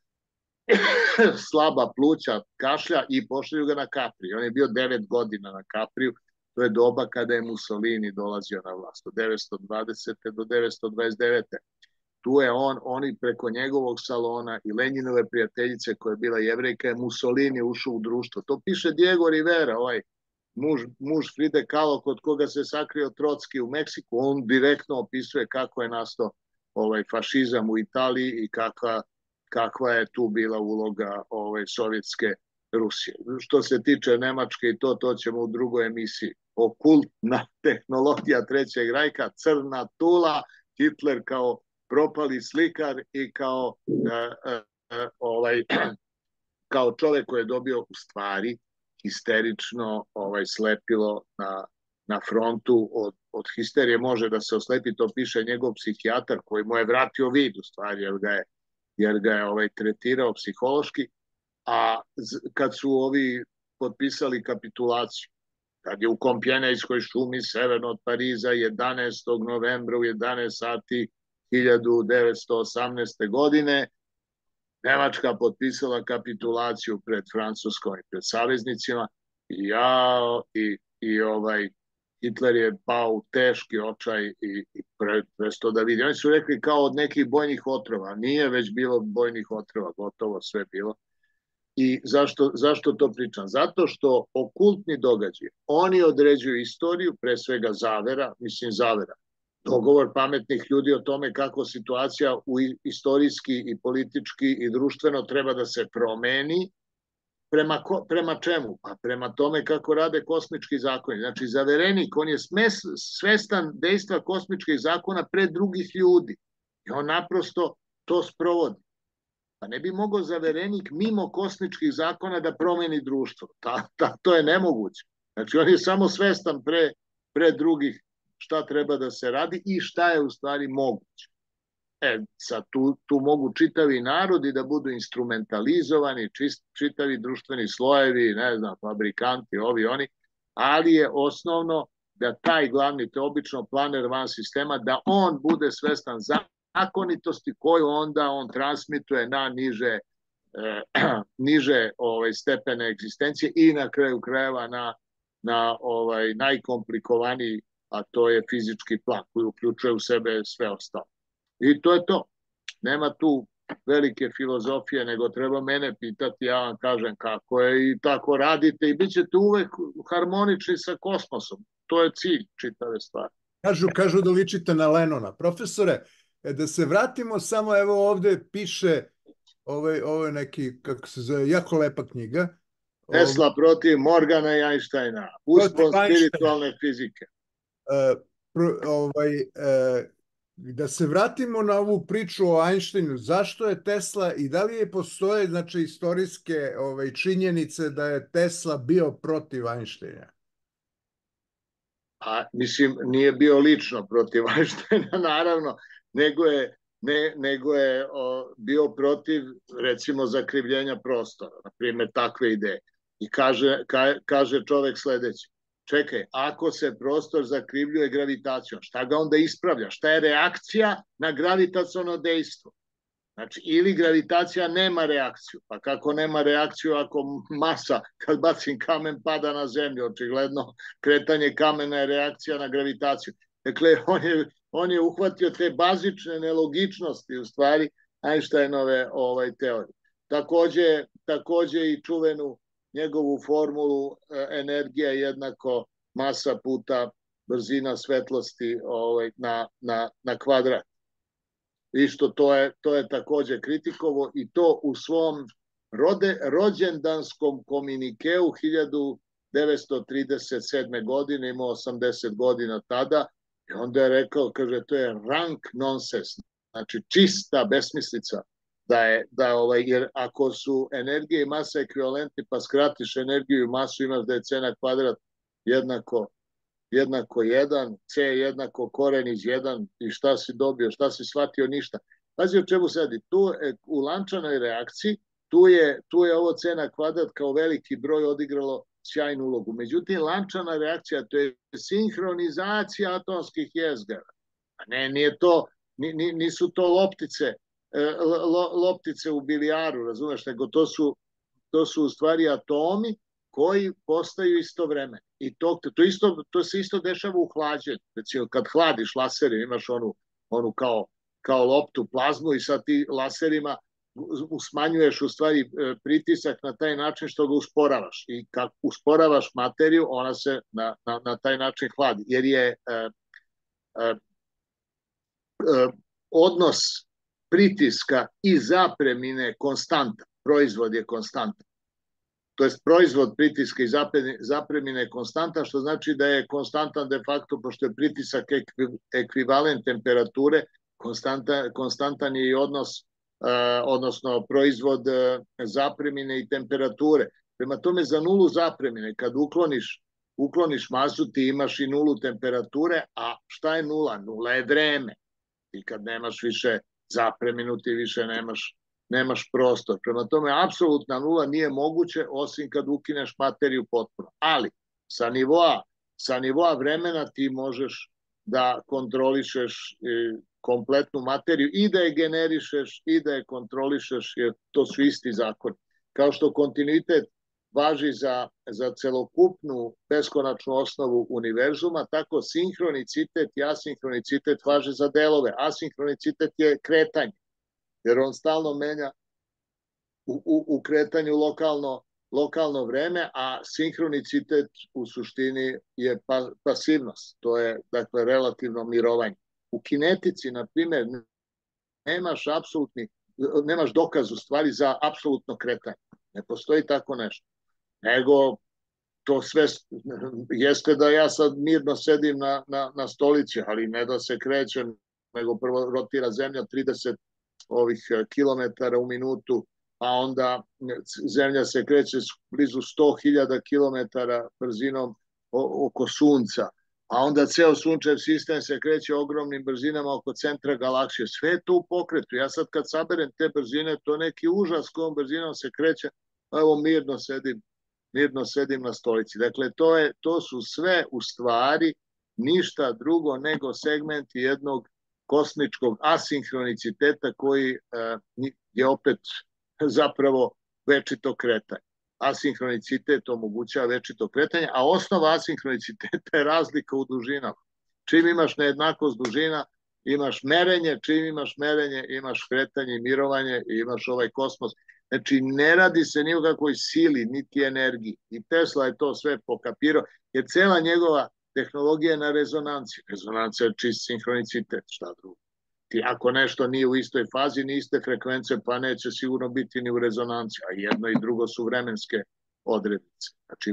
slaba pluća, kašlja i pošalju ga na Kapri. On je bio 9 godina na Kapriju. To je doba kada je Mussolini dolazio na vlast, od 920. do 929. Tu je oni preko njegovog salona i Lenjinove prijateljice koja je bila Jevrejka je Mussolini ušao u društvo. To piše Diego Rivera, muž Fride Kahlo kod koga se sakrio Trotski u Meksiku. On direktno opisuje kako je nastao fašizam u Italiji i kakva je tu bila uloga sovjetske Rusije. Što se tiče Nemačke i to ćemo u drugoj emisiji. Okultna tehnologija Trećeg rajka, crna tula, Hitler kao propali slikar i kao čovjek koji je dobio u stvari histerično slepilo na frontu. Od histerije može da se oslepi, to piše njegov psihijatar koji mu je vratio vid u stvari jer ga je tretirao psihološki. A kad su ovi potpisali kapitulaciju, kad je u Kompjenejskoj šumi severno od Pariza 11. novembra u 11 sati 1918. godine Nemačka potpisala kapitulaciju pred Francuskom i pred saveznicima i Hitler je pao u teški očaj i presto da vidi. Oni su rekli kao od nekih bojnih otrova, nije već bilo bojnih otrova, gotovo sve bilo. I zašto to pričam? Zato što okultni događaji, oni određuju istoriju, pre svega zavera, dogovor pametnih ljudi o tome kako situacija istorijski i politički i društveno treba da se promeni. Prema čemu? Pa prema tome kako rade kosmički zakoni. Znači, zaverenik, on je svestan dejstva kosmičkih zakona pred drugih ljudi. I on naprosto to sprovodi. Pa ne bi mogao zaverenik mimo kosmičkih zakona da promeni društvo. To je nemoguće. Znači, on je samo svestan pre drugih šta treba da se radi i šta je u stvari moguće. Sad tu mogu čitavi narodi da budu instrumentalizovani, čitavi društveni slojevi, ne znam, fabrikanti, ovi, oni, ali je osnovno da taj glavni, to je obično planer van sistema, da on bude svestan zakonitosti koju onda on transmituje na niže stepene egzistencije i na kraju krajeva na najkomplikovaniji, a to je fizički plan koji uključuje u sebe sve ostalo. I to je to. Nema tu velike filozofije, nego treba mene pitati, ja vam kažem kako je i tako radite i bit ćete uvek harmonični sa kosmosom. To je cilj čitave stvari. Kažu da ličite na Lenona. Profesore, da se vratimo samo, evo ovde piše, ovo je neki, kako se zove, jako lepa knjiga. Tesla protiv Morgana i Einsteina. Uspon spiritualne fizike. Da se vratimo na ovu priču o Einsteinu. Zašto je Tesla i da li je postoje, znači, istorijske činjenice da je Tesla bio protiv Einsteina? A mislim, nije bio lično protiv Einsteina, naravno, nego je bio protiv, recimo, zakrivljenja prostora, na primjer, takve ideje. I kaže čovek sledeće: čekaj, ako se prostor zakrivljuje gravitacijom, šta ga onda ispravlja? Šta je reakcija na gravitaciono dejstvo? Znači, ili gravitacija nema reakciju, pa kako nema reakciju ako masa, kad bacim kamen, pada na zemlju? Očigledno, kretanje kamena je reakcija na gravitaciju. Dakle, on je uhvatio te bazične nelogičnosti, u stvari, Einsteinove teorije. Takođe i čuvenu njegovu formulu energija jednako masa puta brzina svetlosti na kvadrat. I što to je takođe kritikovo, i to u svom rođendanskom komunikeu 1937. godine, imao 80 godina tada, i onda je rekao, kaže, to je rank nonsens, znači čista besmislica, jer ako su energije i masa ekvivalentni, pa skratiš energiju i masu, imaš da je C na kvadrat jednako 1, C jednako koren iz 1, i šta si dobio, šta si shvatio? Ništa. Pazi o čemu se radi. Tu u lančanoj reakciji, tu je ovo C na kvadrat kao veliki broj odigralo sjajnu ulogu. Međutim, lančana reakcija, to je sinhronizacija atomskih jezgara. A ne, nisu to loptice u bilijaru, razumeš, nego to su u stvari atomi koji postaju istovremeno. I to se isto dešava u hlađenju. Recimo, kad hladiš laserim, imaš onu kao loptu, plazmu, i sa ti laserima smanjuješ u stvari pritisak na taj način što ga usporavaš. I kad usporavaš materiju, ona se na taj način hladi. Jer je odnos pritiska i zapremine konstanta. Proizvod je konstanta. To je proizvod pritiska i zapremine konstantan, što znači da je konstantan de facto, pošto je pritisak ekvivalent temperature, konstantan je i odnosno proizvod zapremine i temperature. Prema tome, za nulu zapremine, kad ukloniš masu, ti imaš i nulu temperature, a šta je nula? Nula je vreme. I kad nemaš više zapreminu, ti više nemaš prostor. Prema tome, apsolutna nula nije moguće, osim kad ukineš materiju potpuno. Ali, sa nivoa vremena ti možeš da kontrolišeš kompletnu materiju i da je generišeš i da je kontrolišeš, jer to su isti zakoni. Kao što kontinuitet važi za celokupnu beskonačnu osnovu univerzuma, tako sinhronicitet i asinhronicitet važe za delove. Asinhronicitet je kretanje, jer on stalno menja u kretanju lokalno vreme, a sinhronicitet u suštini je pasivnost. To je, dakle, relativno mirovanje. U kinetici, na primjer, nemaš dokaz u stvari za apsolutno kretanje. Ne postoji tako nešto. Nego to sve jeste da ja sad mirno sedim na stolici, ali ne da se krećem, nego prvo rotira zemlja 30 kilometara u minutu, a onda zemlja se kreće blizu 100.000 kilometara brzinom oko sunca, a onda ceo sunčev sistem se kreće ogromnim brzinama oko centra galaksije. Sve je to u pokretu. Ja sad kad saberem te brzine, to je neki užas kojom brzinom se kreće, evo mirno sedim na stolici. Dakle, to su sve u stvari ništa drugo nego segmenti jednog kosmičkog asinhroniciteta koji je opet zapravo večito kretanje. Asinhronicitet omogućava večito kretanje, a osnova asinhroniciteta je razlika u dužinama. Čim imaš nejednakost dužina, imaš merenje, čim imaš merenje, imaš kretanje i mirovanje i imaš ovaj kosmos. Znači, ne radi se ni o kakvoj sili, niti energiji. I Tesla je to sve pokapirao, jer cela njegova tehnologija je na rezonanci. Rezonancija je čist sinhronicitet, šta drugo. Ti ako nešto nije u istoj fazi, ni iste frekvencije, pa neće sigurno biti ni u rezonanci, a jedno i drugo su vremenske odrednice. Znači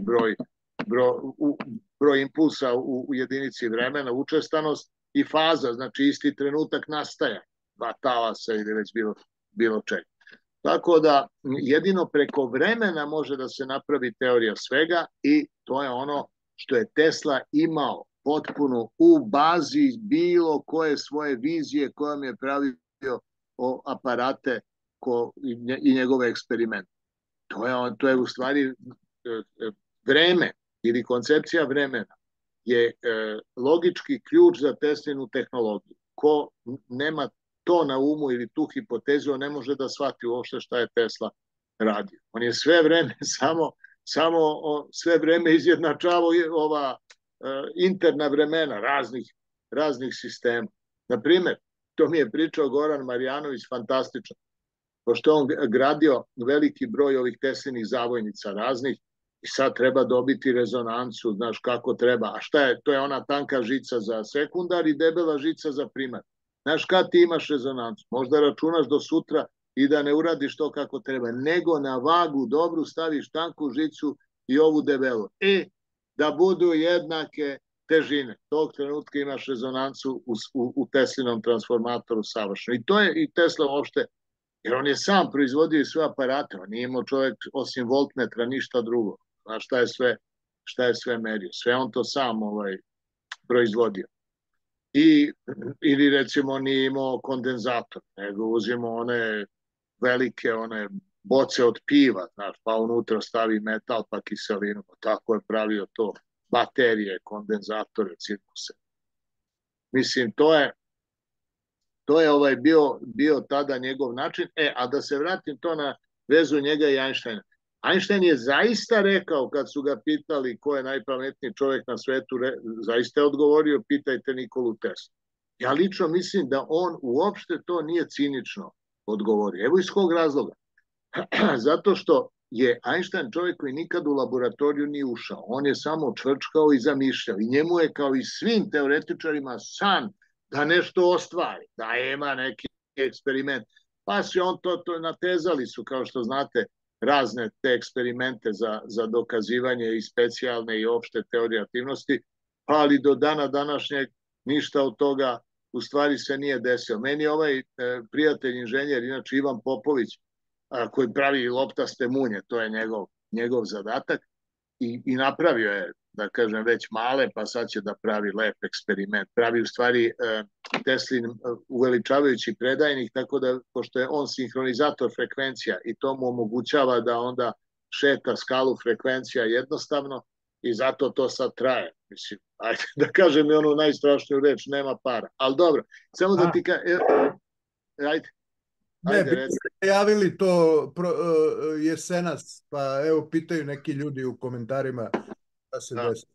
broj impulsa u jedinici vremena, učestanost i faza, znači isti trenutak nastaja, dva talasa ili već bilo čega. Tako da jedino preko vremena može da se napravi teorija svega i to je ono što je Tesla imao potpuno u bazi bilo koje svoje vizije kojom je pravio aparate i njegove eksperimente. To je u stvari vreme ili koncepcija vremena je logički ključ za Teslinu tehnologiju. Ko nema to na umu ili tu hipotezu, on ne može da shvati uopšte šta je Tesla radio. On je sve vreme sve vreme izjednačavao ova interna vremena raznih sistema. Naprimer, to mi je pričao Goran Marjanović, fantastično, pošto on gradio veliki broj ovih Teslinih zavojnica raznih i sad treba dobiti rezonancu, znaš kako treba. A šta je? To je ona tanka žica za sekundar i debela žica za primar. Znaš kad ti imaš rezonancu? Možda računaš do sutra i da ne uradiš to kako treba, nego na vagu dobru staviš tanku žicu i ovu debelu. Da budu jednake težine. Tog trenutka imaš rezonancu u Teslinom transformatoru savršeno. I to je i Tesla uopšte, jer on je sam proizvodio sve aparate, on nije imao čovjek osim voltmetra ništa drugo. Znaš šta je sve merio? Sve on to sam proizvodio. Ili recimo nije imao kondenzator, nego uzimo one velike boce od piva, znaš, pa unutra stavi metal pa kiselinu, pa tako je pravio to, baterije, kondenzatore, cirkuse. Mislim, to je bio tada njegov način. A da se vratim to na vezu njega i Einsteina. Einstein je zaista rekao, kad su ga pitali ko je najpametniji čovjek na svetu, zaista je odgovorio, pitajte Nikolu Teslu. Ja lično mislim da on uopšte to nije cinično odgovorio. Evo iz kog razloga. Zato što je Einstein čovjek koji nikad u laboratoriju nije ušao. On je samo čvrčkao i zamišljao. I njemu je kao i svim teoretičarima san da nešto ostvari, da ima neki eksperiment. Pa su on to natezali su, kao što znate, razne te eksperimente za dokazivanje i specijalne i opšte teorije aktivnosti, ali do dana današnjeg ništa od toga u stvari se nije desilo. Meni ovaj prijatelj inženjer, inače Ivan Popović, koji pravi loptaste munje, to je njegov zadatak, i napravio je, da kažem, već male, pa sad će da pravi lep eksperiment. Pravi u stvari Teslin uveličavajući predajnik, tako da, pošto je on sinhronizator frekvencija i to mu omogućava da onda šeta skalu frekvencija jednostavno i zato to sad traje. Mislim, ajde da kažem i onu najstrašniju reč, nema para. Ali dobro, samo da ti ajde. Ne, bi se javili to jesenas, pa evo pitaju neki ljudi u komentarima da se desi.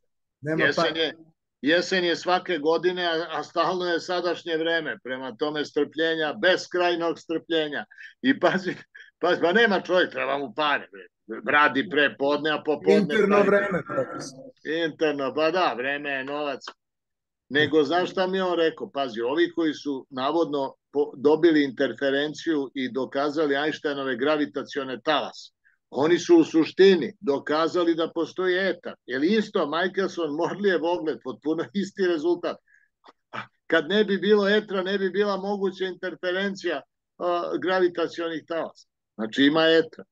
Jesen je svake godine, a stalno je sadašnje vreme, prema tome strpljenja, beskrajnog strpljenja. I pazi, pa nema čovjek, treba mu pare, radi pre podne, a popodne... Interno vreme. Interno, pa da, vreme je novac. Nego, znaš šta mi je on rekao? Pazi, ovi koji su navodno dobili interferenciju i dokazali Einsteinove gravitacione talase, oni su u suštini dokazali da postoji etar. Jer isto Michelson, Morleyjev ogled, potpuno isti rezultat. Kad ne bi bilo etra, ne bi bila moguća interferencija gravitacionih talasa. Znači ima etar.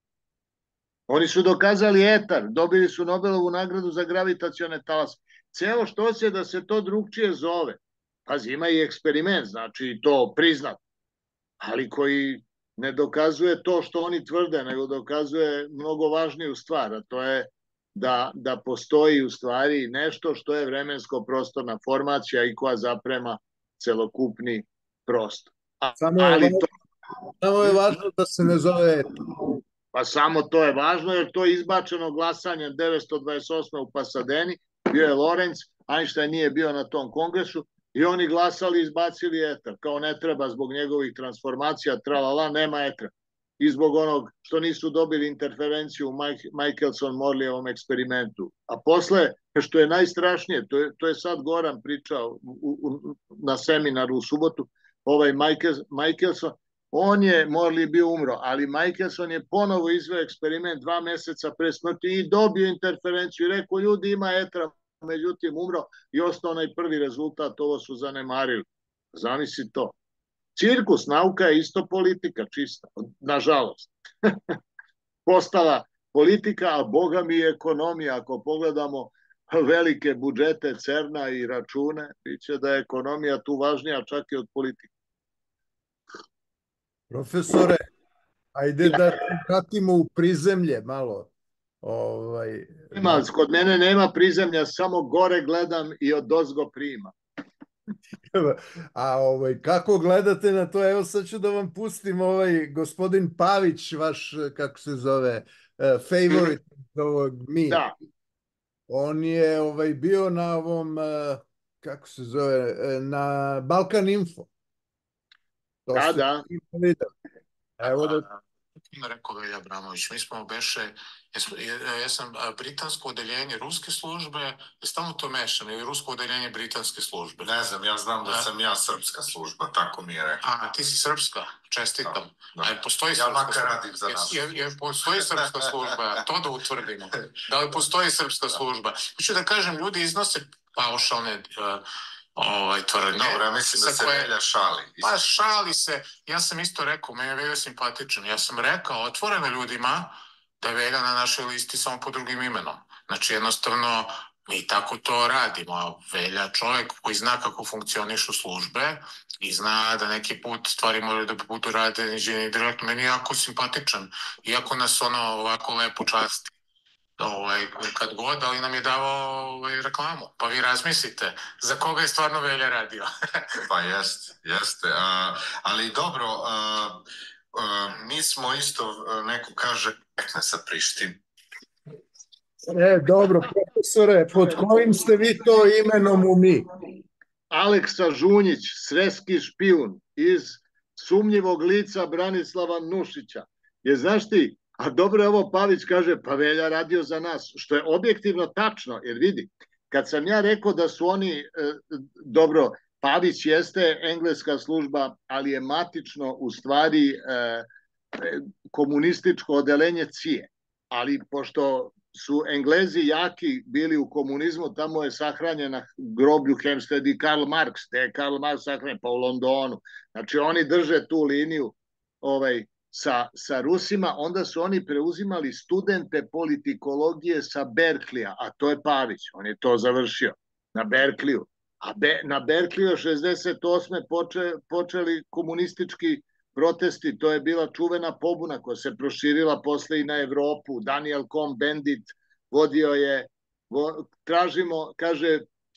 Oni su dokazali etar, dobili su Nobelovu nagradu za gravitacione talase. Celo što će da se to drugčije zove. Pazi, ima i eksperiment, znači to priznat, ali koji ne dokazuje to što oni tvrde, nego dokazuje mnogo važniju stvar, a to je da postoji u stvari nešto što je vremensko-prostorna formacija i koja zaprema celokupni prostor. Samo je važno da se ne zove etar. Pa samo to je važno, jer to je izbačeno glasanjem 928. u Pasadeni, bio je Lorenz, Einstein nije bio na tom kongresu, i oni glasali i izbacili etar, kao ne treba zbog njegovih transformacija, tralala, nema etra. i zbog onog što nisu dobili interferenciju u Michelson-Morleyevom eksperimentu. A posle, što je najstrašnije, to je sad Goran pričao na seminaru u subotu, ovaj Michelson, on je, Morley bio umro, ali Michelson je ponovo izveo eksperiment 2 meseca pre smrti i dobio interferenciju i rekao, ljudi, ima etra, međutim umro i ostao onaj prvi rezultat, ovo su zanemarili. Zamisli to. Cirkus, nauka je isto politika, čista, nažalost. Postala politika, a boga mi je ekonomija. Ako pogledamo velike budžete CERN-a i račune, biće da je ekonomija tu važnija čak i od politike. Profesore, ajde da se vratimo u prizemlje malo. Kod mene nema prizemlja, samo gore gledam i odozgo primam. A kako gledate na to? Evo sad ću da vam pustim gospodin Pavić, vaš, kako se zove, favorite ovog Mija. Da. On je bio na ovom, kako se zove, na Balkan Info. Da. Evo da... Rekao Velja Abramović, mi smo beše, ja sam britansko odeljenje ruske službe, stalno to mešam, ili rusko odeljenje britanske službe. Ne znam, ja znam da sam ja srpska služba, tako mi je rekao. A, ti si srpska, čestitam. Postoji ja makar radim za nas. Postoji srpska služba, to da utvrdimo. Da li postoji srpska služba? Hoću da kažem, ljudi iznose paušalne tvrdnje. Dobro, ja mislim da se Velja šali. Pa šali se, ja sam isto rekao, meni je Velja simpatičan, ja sam rekao otvoreno ljudima da je Velja na našoj listi samo pod drugim imenom. Znači jednostavno mi tako to radimo, a Velja čovjek koji zna kako funkcionišu službe i zna da neki put stvari moraju da budu radene direktno, meni je jako simpatičan, iako nas ovako lepo časti. Kad god, ali nam je davao reklamu, pa vi razmislite za koga je stvarno Velja radio. Pa jeste, ali dobro, mi smo isto, neko kaže, pekne sa Prištin. Dobro, profesore, pod kojim ste vi to imenom u Mi? Aleksa Žunjić, sreski špijun iz sumnjivog lica Branislava Nušića. Je, znaš ti, a dobro je ovo, Pavić kaže, pa Velja radio za nas, što je objektivno tačno, jer vidi, kad sam ja rekao da su oni, dobro, Pavić jeste engleska služba, ali je matično u stvari komunističko odelenje CIA, ali pošto su Englezi jaki bili u komunizmu, tamo je sahranjen na groblju Hempstead i Karl Marx, gde je Karl Marx sahranjen, pa u Londonu. Znači oni drže tu liniju sa Rusima, onda su oni preuzimali studente politikologije sa Berkleya, a to je Pavić, on je to završio na Berkeleyu. A na Berkeleyu 68. počeli komunistički protesti, to je bila čuvena pobuna koja se proširila posle i na Evropu. Daniel Cohn-Bendit vodio je, tražimo, kaže,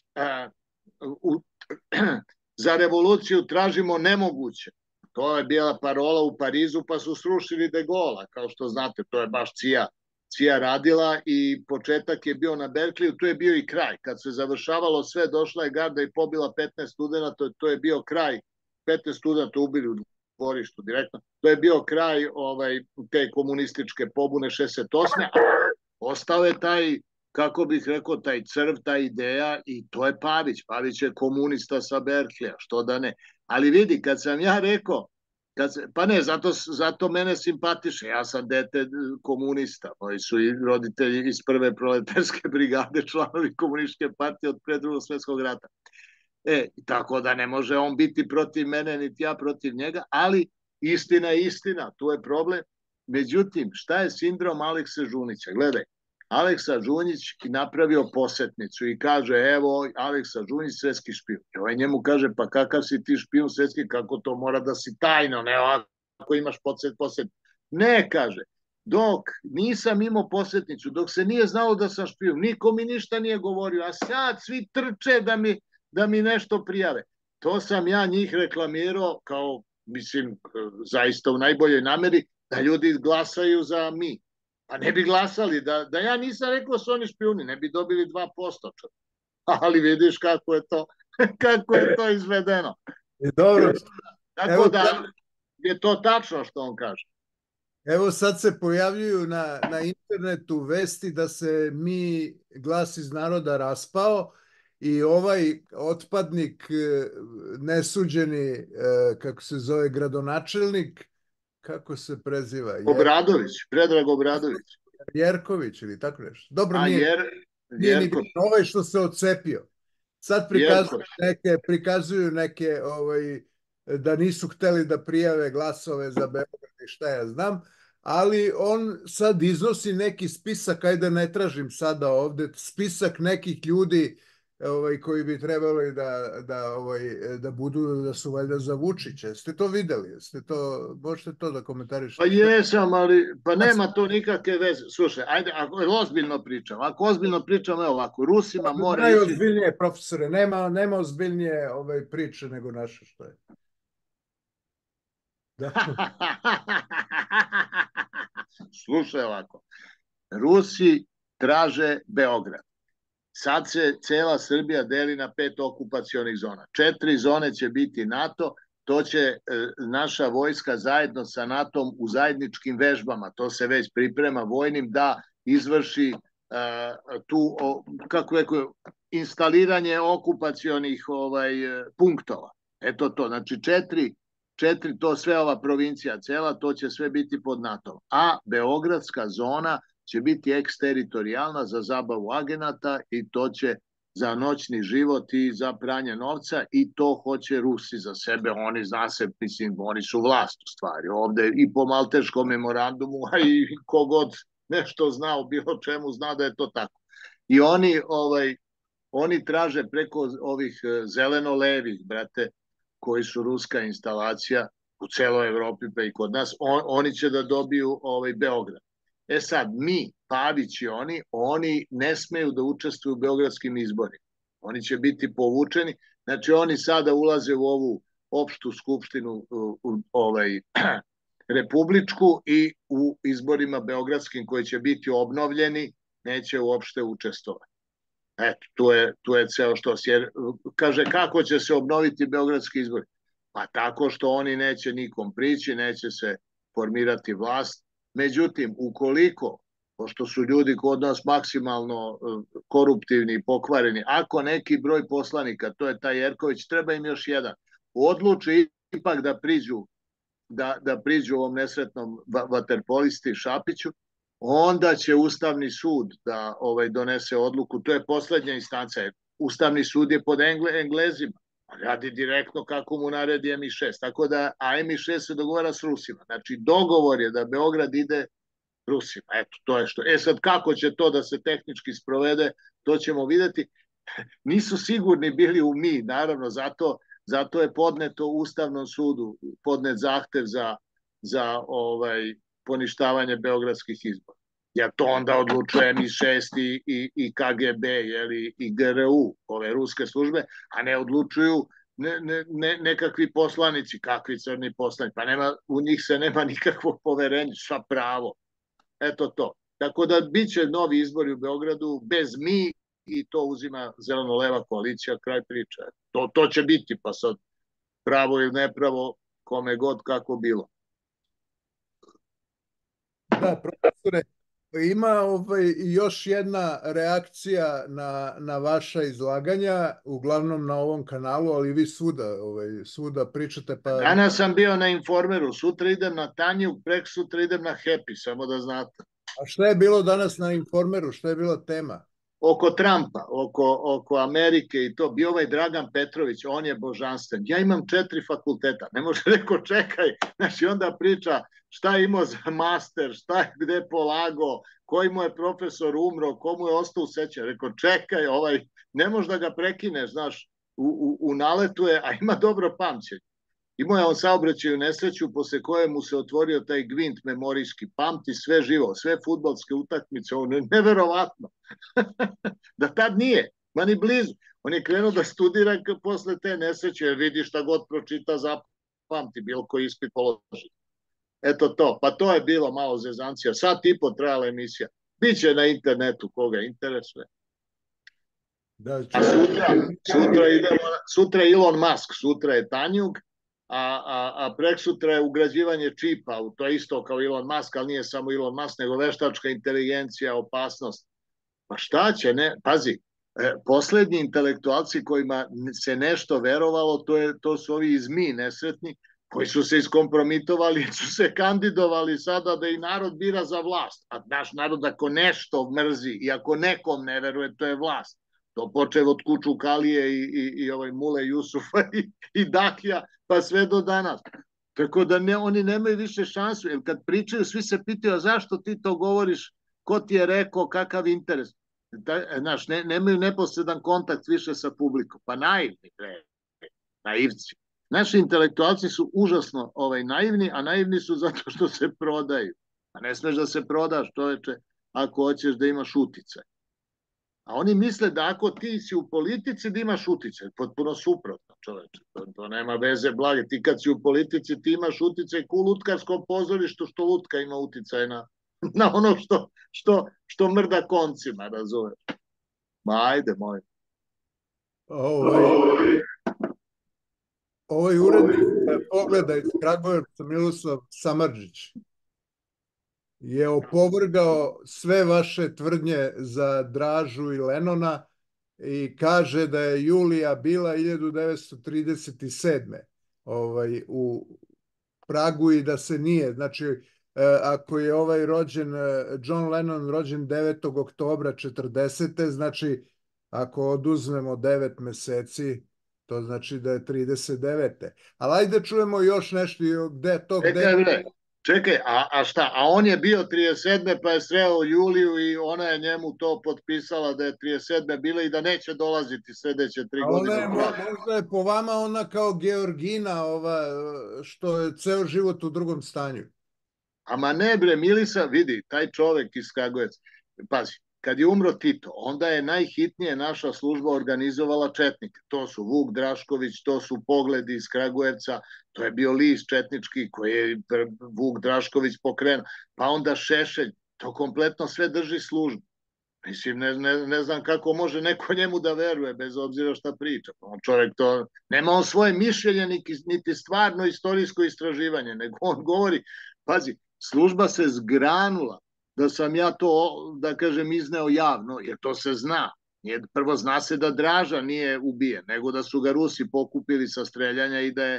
za revoluciju tražimo nemoguće. To je bila parola u Parizu, pa su srušili De Gaulle, kao što znate, to je baš CIA radila i početak je bio na Berkeleyu, tu je bio i kraj. Kad se završavalo sve, došla je garda i pobila 15 studenta, to je bio kraj, 15 studenta ubili u dvorištu direktno, to je bio kraj te komunističke pobune 68. Ostao je taj, kako bih rekao, taj crv, ta ideja i to je Pavić. Pavić je komunista sa Berkeleya, što da ne. Ali vidi, kad sam ja rekao, pa ne, zato mene simpatiše, ja sam dete komunista, moji su i roditelji iz prve proletarske brigade, članovi komunističke partije od pre Drugog svjetskog rata. Tako da ne može on biti protiv mene, niti ja protiv njega, ali istina je istina, tu je problem. Međutim, šta je sindrom Alekse Žunića? Gledaj, Aleksa Žunjić napravio posetnicu i kaže, evo, Aleksa Žunjić, svetski špijun. I ovaj njemu kaže, pa kakav si ti špijun svetski, kako to mora da si tajno, ne ovako imaš posetnicu. Ne, kaže, dok nisam imao posetnicu, dok se nije znalo da sam špijun, niko mi ništa nije govorio, a sad svi trče da mi nešto prijave. To sam ja njih reklamirao kao, mislim, zaista u najboljoj nameri, da ljudi glasaju za Mi. Pa ne bi glasali, da ja nisam rekao da su oni špijuni, ne bi dobili 2%. Ali vidiš kako je to izvedeno. Dobro. Tako da je to tačno što on kaže. Evo sad se pojavljuju na internetu vesti da se Glas iz naroda raspao i ovaj otpadnik nesuđeni, kako se zove, gradonačelnik, kako se preziva? Obradović, Predrag Obradović. Jerković ili tako nešto. Dobro, A nije ni bitno. Ovaj što se odcepio. Sad prikazuju neke da nisu hteli da prijave glasove za Beograd i šta ja znam, ali on sad iznosi neki spisak, ajde ne tražim sada ovde, spisak nekih ljudi koji bi trebali da budu, da su valjda za Vučića. Jeste to videli? Možete to da komentarišete? Pa jesam, ali pa nema to nikakve veze. Slušaj, ajde, ako ozbiljno pričam, evo ovako, Rusima mora ići... Najozbiljnije, profesore, nema ozbiljnije priče nego naše što je. Da. Slušaj ovako, Rusi traže Beograd. Sad se cela Srbija deli na 5 okupacionih zona. 4 zone će biti NATO, to će naša vojska zajedno sa NATO-om u zajedničkim vežbama, to se već priprema vojnim, da izvrši tu, kako rekao, instaliranje okupacionih punktova. Eto to, znači 4, to sve ova provincija cela, to će sve biti pod NATO-om. A Beogradska zona će biti eksteritorijalna za zabavu agenata i to će za noćni život i za pranje novca i to hoće Rusi za sebe. Oni, zna se, mislim, oni su vlast u stvari ovde i po Malteškom memorandumu, a i kogod nešto zna o bilo čemu zna da je to tako. I oni traže preko ovih zeleno-levih, brate, koji su ruska instalacija u celoj Evropi pa i kod nas, oni će da dobiju Beograd. E sad, mi, Pavić i oni ne smeju da učestvuju u beogradskim izborima. Oni će biti povučeni, znači oni sada ulaze u ovu opštu skupštinu republičku i u izborima beogradskim koji će biti obnovljeni neće uopšte učestovati. Eto, tu je ceo što se, jer kaže kako će se obnoviti beogradski izbori? Pa tako što oni neće nikom prići, neće se formirati vlast. Međutim, ukoliko, pošto su ljudi kod nas maksimalno koruptivni i pokvareni, ako neki broj poslanika, to je taj Jerković, treba im još jedan, odluče ipak da priđu ovom nesretnom vaterpolisti Šapiću, onda će Ustavni sud da donese odluku, to je poslednja instanca, Ustavni sud je pod Englezima, radi direktno kako mu naredi MI6, tako da, a MI6 se dogovara s Rusima, znači dogovor je da Beograd ide Rusima, eto, to je što. E sad, kako će to da se tehnički sprovede, to ćemo videti. Nisu sigurni bili u mi, naravno, zato je podneto Ustavnom sudu, podnet zahtev za poništavanje beogradskih izbora. Jer to onda odlučuje MI6 i KGB i GRU, ove ruske službe, a ne odlučuju nekakvi poslanici, kakvi crni poslanici, pa u njih se nema nikakvo poverenje, šta pravo. Eto to. Tako da biće novi izbori u Beogradu bez mi i to uzima zeleno-leva koalicija, kraj priče. To će biti, pa sad pravo ili nepravo, kome god kako bilo. Da, profesore, ima još jedna reakcija na vaša izlaganja, uglavnom na ovom kanalu, ali vi svuda pričate. Pa... Danas sam bio na Informeru, sutra idem na Tanju, prek sutra idem na Happy, samo da znate. A šta je bilo danas na Informeru, šta je bila tema? Oko Trumpa, oko Amerike i to, bio Dragan Petrović, on je božanstven. Ja imam 4 fakulteta, ne može reko čekaj, znači onda priča šta je imao za master, šta je gde polago, koji mu je profesor umro, komu je ostao usećan. Reko čekaj, ne može da ga prekineš, znaš, u naletu je, a ima dobro pamćenje. Imao je on saobraćaju nesreću posle koje mu se otvorio taj gvint memorijski, pamti sve živo, sve fudbalske utakmice, ono je neverovatno. Da tad nije, ma ni blizu. On je krenuo da studira posle te nesreće, jer vidi šta god pročita, zapamti, bilo koji ispit položi. Eto to, pa to je bilo malo zezancija. Sat i po trajala emisija. Biće na internetu koga interesuje. A sutra Elon Musk, sutra je Tanjug, a preksutra je ugrađivanje čipa, to je isto kao Elon Musk, ali nije samo Elon Musk, nego veštačka inteligencija, opasnost. Pa šta će, ne, pazi, poslednji intelektualci kojima se nešto verovalo, to su ovi iz mi nesretni, koji su se iskompromitovali, su se kandidovali sada da i narod bira za vlast. A naš narod ako nešto mrzi i ako nekom ne veruje, to je vlast. To počeo od Kučukalije i ovaj Mule Jusufa i Dakija, pa sve do danas. Tako da oni nemaju više šansu, jer kad pričaju, svi se pitaju, a zašto ti to govoriš, ko ti je rekao, kakav interes? Znaš, nemaju neposredan kontakt više sa publikom. Pa naivni, naivci. Naši intelektualci su užasno naivni, a naivni su zato što se prodaju. A ne smeš da se prodaš, čoveče, ako hoćeš da imaš uticaj. A oni misle da ako ti si u politici da imaš uticaj. Potpuno suprotno, čoveče. To nema veze blage. Ti kad si u politici ti imaš uticaj ku lutkarskom pozorištu, što lutka ima uticaj na ono što mrda koncima, razumeš. Ma ajde, moj. Ovaj urednik Pogleda iz Kragujevca, Miroslav Samardžić, je opovrgao sve vaše tvrdnje za Dražu i Lenona i kaže da je Julija bila 1937. U Pragu i da se nije. Znači, ako je John Lennon rođen 9. oktobra 40. Znači, ako oduzmemo 9 meseci, to znači da je 39. Ali ajde čujemo još nešto gde to... Čekaj, a šta? A on je bio 37. pa je sreo Juliju i ona je njemu to potpisala da je 37. bila i da neće dolaziti sledeće 3 godine. Možda je po vama ona kao Georgina, što je ceo život u drugom stanju. Ama ne bre, Milisa, vidi, taj čovek iz Kragujevca, pazi, kad je umro Tito, onda je najhitnije naša služba organizovala četnike. To su Vuk Drašković, to su Pogledi iz Kragujevca, to je bio list četnički koji je Vuk Drašković pokrenuo, pa onda Šešelj, to kompletno sve drži službu. Mislim, ne znam kako može neko njemu da veruje, bez obzira šta priča. Čovjek to, nema on svoje mišljenje, niti stvarno istorijsko istraživanje, nego on govori, pazi, služba se zgranula da sam ja to, da kažem, izneo javno, jer to se zna. Prvo zna se da Draža nije ubijen, nego da su ga Rusi pokupili sa streljanja i da je...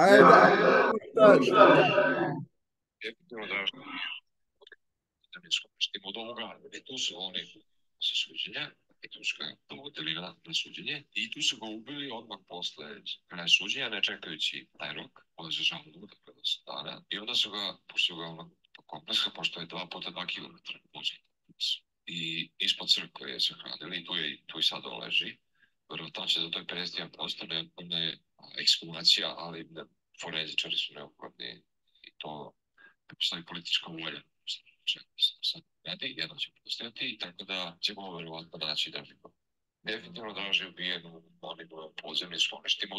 Od ovoga, tu su oni sa suđenja, i tu su ga dovodili na suđenje, i tu su ga ubili odmah posle kraja suđenja, ne čekajući taj rok, onda se žalilo da preda se dana, i onda su ga, pošto ga ono kompleksa, pošto je 2 puta 2 kilometra i ispod crkve je sahranili, tu i sad leži, verovatno će za to je 51%, ne je ekshumacija, ali forenzičari su neophodni i to postoji politička volja. Jedno će postojati i tako da ćemo verovatno naći Draža. Definitivno Draža je ubijen u onim podzemnim skloništima.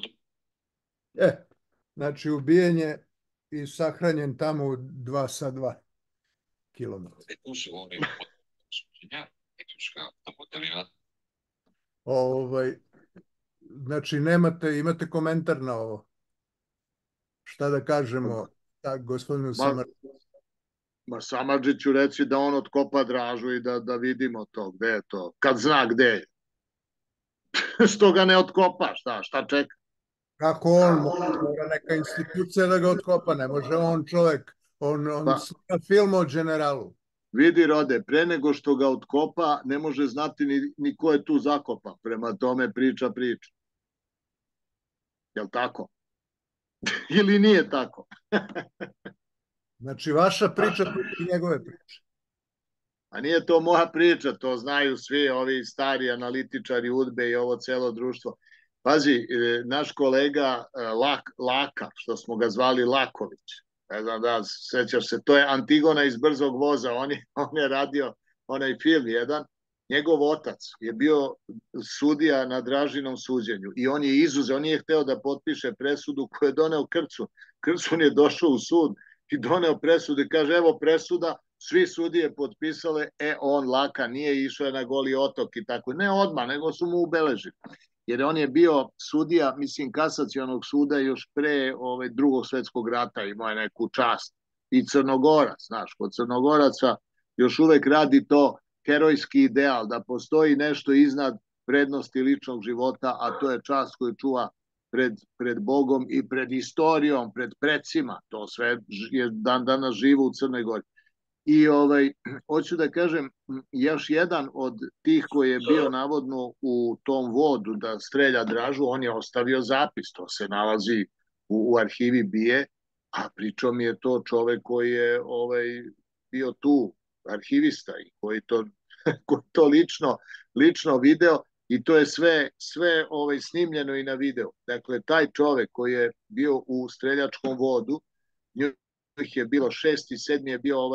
Znači ubijen je i sahranjen tamo u 2 sa 2 kilometra. Tu su oni suđenja i tu su ga dovodili na... Znači imate komentar na ovo? Šta da kažemo gospodinu Samardžiću? Ma Samardžiću reci da on otkopa Dražu i da vidimo to, gde je to, kad zna gde je. Što ga ne otkopa, šta čeka? Kako on, mora neka institucija da ga otkopa, ne može on čovek, on snima film o generalu. Vidi Rode, pre nego što ga otkopa, ne može znati ni ko je tu zakopa, prema tome priča. Jel' tako? Ili nije tako? Znači, vaša priča i njegove priče. A nije to moja priča, to znaju svi ovi stari analitičari UDBE i ovo celo društvo. Pazi, naš kolega Laka, što smo ga zvali Laković, ne znam da sećaš se, to je Antigona iz Brzog voza, on je radio onaj film jedan, njegov otac je bio sudija na Dražinom suđenju i on je izuzeo, on nije hteo da potpiše presudu koju je doneo Krcun. Krcun je došao u sud i doneo presudu i kaže, evo presuda, svi sudije potpisale, on Laka nije išao na Goli otok i tako, ne odmah, nego su mu ubeležili. jer on je bio sudija, mislim, kasacionog suda još pre Drugog svetskog rata, imao je neku čast. I Crnogorac, znaš, kod Crnogoraca još uvek radi to herojski ideal, da postoji nešto iznad vrednosti ličnog života, a to je čast koju čuva pred Bogom i pred istorijom, pred precima. To sve je dan danas živo u Crnoj Gori. I hoću da kažem, još jedan od tih koji je bio navodno u tom vodu da strelja Dražu, on je ostavio zapis, to se nalazi u arhivi BIA, a pričom je to čovek koji je bio tu, arhivista, i koji to lično video, i to je sve snimljeno i na video. Dakle, taj čovek koji je bio u streljačkom vodu, njih je bilo 6 i 7 je bio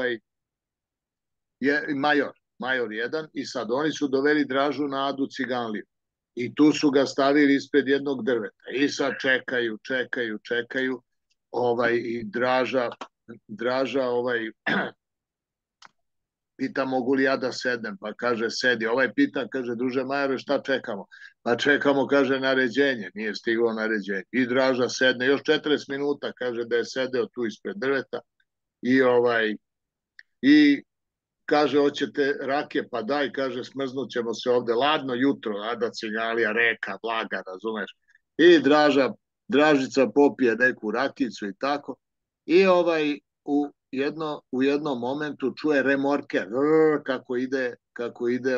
major 1, i sad oni su doveli Dražu na Adu Ciganliju. I tu su ga stavili ispred jednog drveta. I sad čekaju, i Draža pita mogu li ja da sednem, pa kaže sedi. Pita, kaže, druže majore, šta čekamo? Pa čekamo, kaže, naređenje, nije stiglo naređenje. I Draža sedne, još 40 minuta, kaže da je sedeo tu ispred drveta, i kaže, hoćete rake, pa daj, kaže, smrznut ćemo se ovde, ladno jutro, Ada Ciganlija, reka, blaga, razumeš? I Dražica popije neku rakicu i tako, i u jednom momentu čuje remorker, kako ide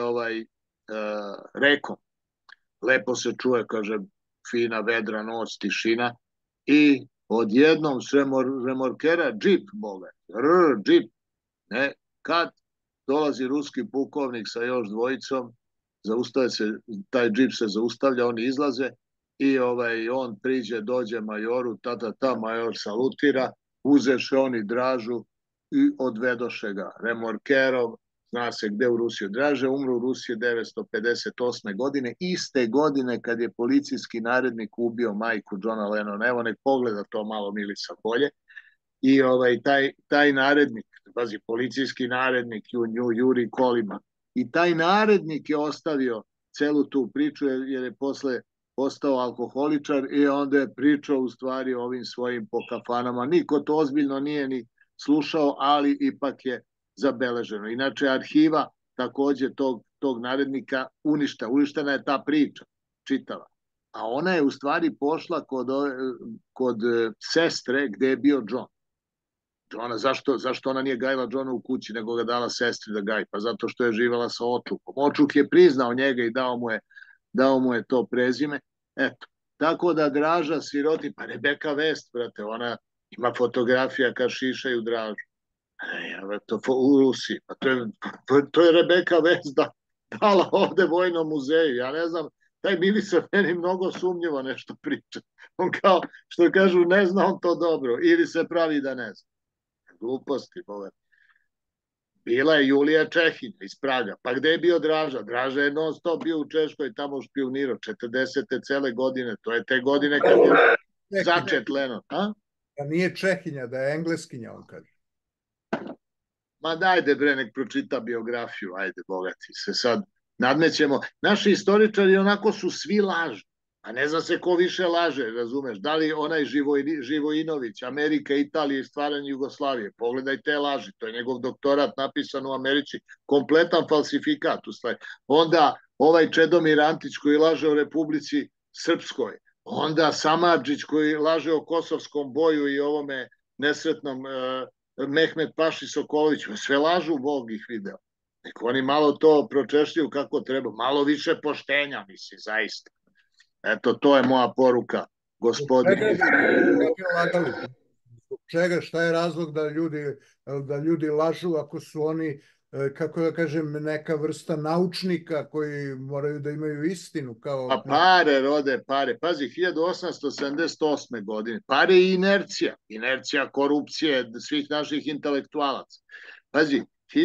rekom. Lepo se čuje, kaže, fina vedra noć, tišina, i odjednom s remorkera džip, boga, džip, ne, kad dolazi ruski pukovnik sa još dvojicom, taj džip se zaustavlja, oni izlaze, i on priđe, dođe majoru, major salutira, uzeše oni Dražu i odvedoše ga remorkerom, zna se gde u Rusiju. Draže umro u Rusiji 1958. godine, iste godine kad je policijski narednik ubio majku Johna Lennona. Evo, nek pogleda to malo Milisa bolje. I taj narednik, pazi, policijski narednik Juri Kolima, i taj narednik je ostavio celu tu priču, jer je posle postao alkoholičar, i onda je pričao u stvari o ovim svojim po kafanama. Niko to ozbiljno nije ni slušao, ali ipak je zabeleženo. Inače, arhiva takođe tog narednika uništena je ta priča čitava. A ona je u stvari pošla kod sestre gde je bio John. Johna, zašto ona nije gajila Johna u kući, nego ga dala sestri da gaji? Pa zato što je živela sa Očukom. Očuk je priznao njega i dao mu je to prezime. Eto, tako da Draža siroti, pa Rebeka Vest, brate, ona ima fotografija kad šišaju Dražu. To u Rusiji. Pa to je Rebeka Vest dala ovde Vojnom muzeju. Ja ne znam, taj Milica meni mnogo sumnjivo nešto priča. On kao, što kažu, ne zna on to dobro. Ili se pravi da ne zna. Gluposti, bove. Bila je Julija Čehinja iz Praga. Pa gde je bio Draža? Draža je non stop bio u Češkoj, tamo špionirao, 40. cele godine. To je te godine kad je začet Lennon. Da nije Čehinja, da je Engleskinja, on kaže. Ma dajde bre, nek pročita biografiju, ajde, bogati se sad nadmećemo. Naši istoričari onako su svi lažni, a ne zna se ko više laže, razumeš? Da li onaj Živojinović, Amerika, Italija i stvaranje Jugoslavije, pogledaj te laži, to je njegov doktorat napisan u Americi, kompletan falsifikat u stvari. Onda ovaj Čedomir Antić koji laže o Republici Srpskoj, onda Samardžić koji laže o kosovskom boju i ovome nesretnom Mehmet Paši Sokolović, sve lažu, Bog ih video. Neko oni malo to pročešljuju kako treba, malo više poštenja, misli, zaista. Eto, to je moja poruka, gospodine. Zbog čega, šta je razlog da ljudi lažu ako su oni, kako da kažem, neka vrsta naučnika koji moraju da imaju istinu? Pa pare, rode, pare. Pazi, 1878. godine, pare i inercija korupcije svih naših intelektualaca. Pazi,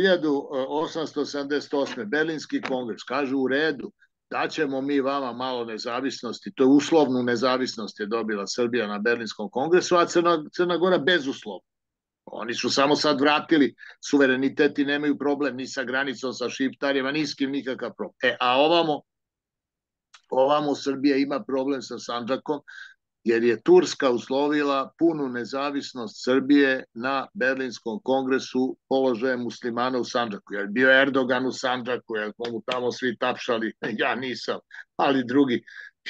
1878. Berlinski kongres, kažu u redu, daćemo mi vama malo nezavisnosti, to je uslovnu nezavisnost je dobila Srbija na Berlinskom kongresu, a Crna Gora bezuslovno. Oni su samo sad vratili suverenitet i nemaju problem ni sa granicom, sa Šiptarima, ni s kim nikakav problem. A ovamo Ovamo Srbija ima problem sa Sandžakom, jer je Turska uslovila punu nezavisnost Srbije na Berlinskom kongresu položajem muslimana u Sandžaku. Jer bio Erdogan u Sandžaku, jer mu tamo svi tapšali, ja nisam, ali drugi.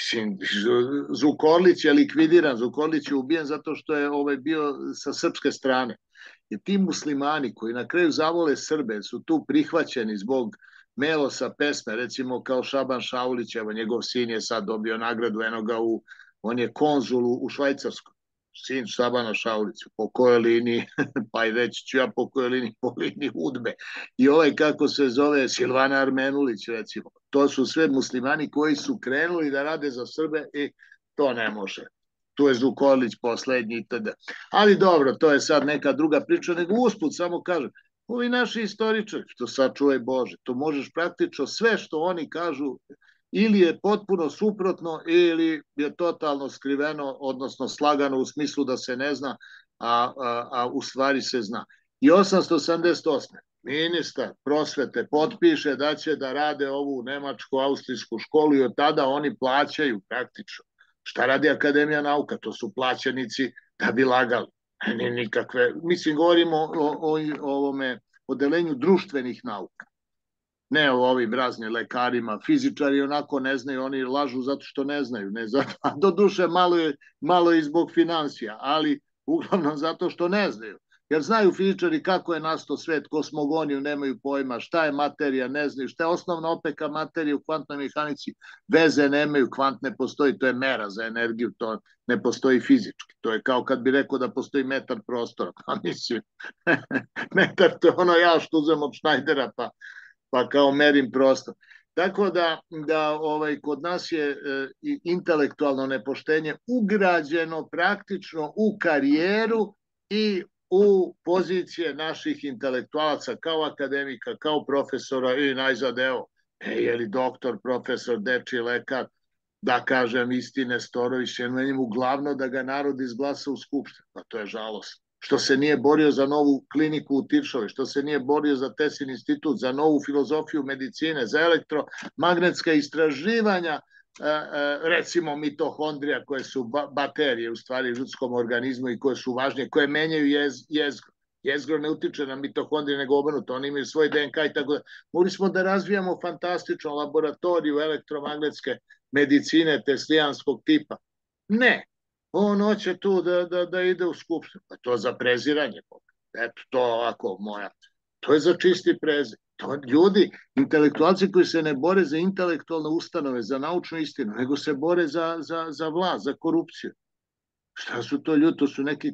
Zukorlić je likvidiran, Zukorlić je ubijen zato što je bio sa srpske strane. I ti muslimani koji na kraju zavole Srbe su tu prihvaćeni zbog melosa pesme, recimo kao Šaban Šaulić, evo njegov sin je sad dobio nagradu, eno ga on je konzul u Švajcarskoj, sin Šabana Šaulića, po kojoj liniji, pa i reći ću ja po kojoj liniji, po liniji UDBE. I kako se zove, Silvana Armenulić, recimo. To su sve muslimani koji su krenuli da rade za Srbe i to ne može. Tu je Zukorlić poslednji itd. Ali dobro, to je sad neka druga priča, nego usput samo kažem, ovi naši istoričari, što sačuvaj Bože, to možeš praktično sve što oni kažu ili je potpuno suprotno ili je totalno skriveno, odnosno slagano u smislu da se ne zna, a u stvari se zna. I 888. ministar prosvete potpiše da će da rade ovu nemačko-austrijsku školu i od tada oni plaćaju praktično. Šta radi Akademija nauka? To su plaćenici da bi lagali. Nikakve, mislim, govorimo o ovome odelenju društvenih nauka. Ne o ovim raznim lekarima, fizičari onako ne znaju, oni lažu zato što ne znaju. Do duše malo i zbog financija, ali uglavnom zato što ne znaju. Jer znaju fizičari kako je nastao svet, kosmogoniju, nemaju pojma, šta je materija, ne znaju, šta je osnovna opeka materije u kvantnoj mehanici, veze nemaju, kvant ne postoji, to je mera za energiju, to ne postoji fizički. To je kao kad bi rekao da postoji metar prostora, pa mislim, metar to je ono ja što uzem od Šnajdera, pa kao merim prostor. Tako da kod nas je intelektualno nepoštenje ugrađeno praktično u karijeru i u pozicije naših intelektualaca kao akademika, kao profesora i najzad evo, je li doktor, profesor, dečiji lekar, da kažem istine Storović, jer meni mu glavno da ga narod izglasa u Skupštini, pa to je žalost. Što se nije borio za novu kliniku u Tiršovoj, što se nije borio za Tesin institut, za novu filozofiju medicine, za elektromagnetska istraživanja, recimo mitohondrija koje su baterije u stvari u ljudskom organizmu i koje su važnije, koje menjaju jezgro. Jezgro ne utiče na mitohondrije nego obrnuto, oni imaju svoj DNK i tako da. Mogli smo da razvijamo fantastičnu laboratoriju elektromagnetske medicine teslijanskog tipa. Ne, on hoće tu da ide u skupštinu. Pa to za preziranje. Eto, to ovako moja. To je za čisti prezir. Ljudi, intelektualci koji se ne bore za intelektualne ustanove, za naučnu istinu, nego se bore za vlast, za korupciju. Šta su to ljudi? To su neki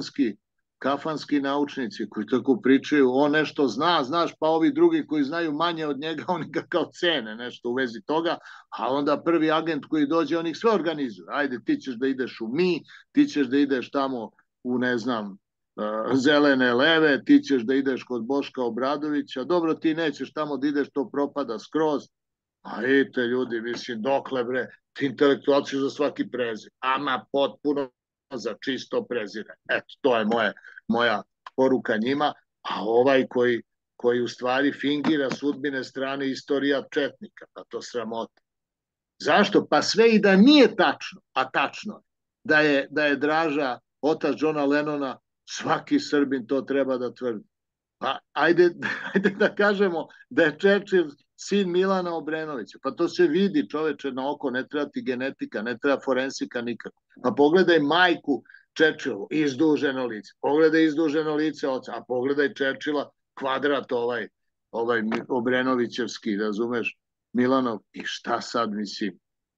kafanski naučnici koji tako pričaju, on nešto znaš, pa ovi drugi koji znaju manje od njega, oni ga kao cene nešto u vezi toga, a onda prvi agent koji dođe, on ih sve organizuje. Ajde, ti ćeš da ideš u ti ćeš da ideš tamo u, ne znam, Zelene leve, ti ćeš da ideš kod Boška Obradovića, dobro, ti nećeš tamo da ideš, to propada skroz. A vidite ljudi, mislim, dokle bre, ti intelektualci za svaki prezir, ama potpuno za čisto prezire. Eto, to je moja poruka njima, a ovaj koji u stvari fingira sudbine strane istorija četnika, pa to sramota. Zašto? Pa sve i da nije tačno, a tačno je da je Draža otac Johna Lennona, svaki Srbin to treba da tvrdi. Pa ajde da kažemo da je Churchill sin Milana Obrenovića. Pa to se vidi, čoveče, na oko, ne treba ti genetika, ne treba forensika nikako. Pa pogledaj majku Churchillu, izduženo lice. Pogledaj izduženo lice oca, a pogledaj Churchilla, kvadrat ovaj Obrenovićevski, razumeš, Milanov. I šta sad, mislim?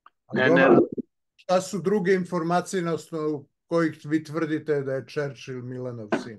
Šta su druge informacije na osnovu kojih vi tvrdite da je Churchill Milanov sin?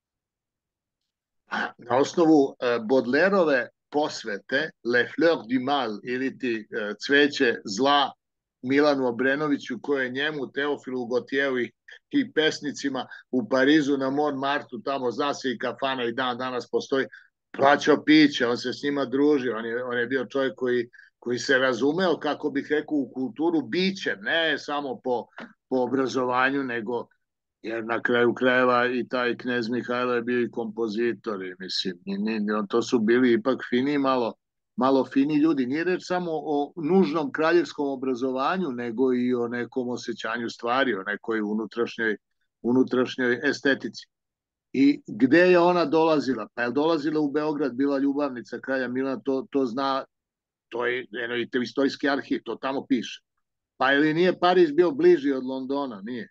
Na osnovu Baudelaireove posvete Le Fleur du Mal ili ti cveće zla Milanu Obrenoviću, koje je njemu, Teofilu Gautieru i pesnicima u Parizu na Montmartru, tamo zna se i kafana i danas postoji, plaćao piće, on se s njima družio, on je bio čovjek koji se razumeo, kako bih rekao, u kulturu bićem, ne samo po obrazovanju, nego jer na kraju krajeva i taj knez Mihajlo je bio i kompozitor, mislim, to su bili ipak fini malo malo fini ljudi. Nije reč samo o nužnom kraljevskom obrazovanju, nego i o nekom osjećanju stvari, o nekoj unutrašnjoj estetici. I gde je ona dolazila? Pa je dolazila u Beograd, bila ljubavnica kralja Milana, to zna, to je istorijski arhiv, to tamo piše. Pa ili nije Pariz bio bliži od Londona? Nije.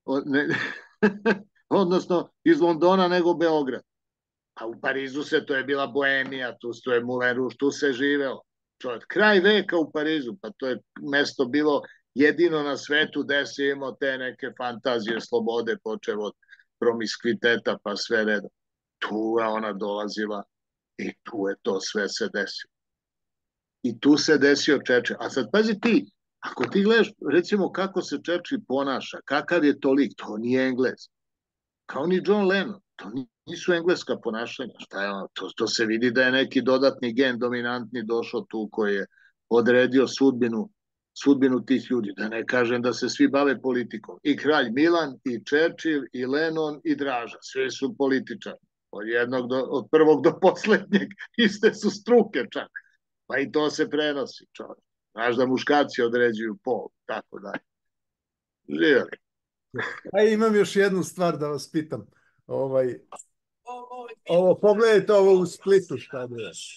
Odnosno iz Londona nego Beograd. A u Parizu to je bila boemija, tu je Moulin Rouge, tu se živeo. Kraj veka u Parizu, pa to je mesto bilo jedino na svetu gde se imao te neke fantazije, slobode, počev od promiskviteta pa sve redom. Tu je ona dolazila i tu je to sve se desilo. I tu se desio Churchill. A sad pazi ti, ako ti gledaš recimo kako se Churchill ponaša, kakav je to lik, to nije Englez. Kao ni John Lennon, to nisu engleska ponašanja. Šta je ono? To se vidi da je neki dodatni gen dominantni došao tu koji je odredio sudbinu tih ljudi. Da ne kažem da se svi bave politikom. I kralj Milan, i Churchill, i Lennon, i Draža. Svi su političari. Od prvog do poslednjeg. Iste su struke čak. Pa i to se prenosi. Znaš da muškarci određuju pol. Tako da. Živjeli. Imam još jednu stvar da vas pitam. Pogledajte ovo u Splitu šta je.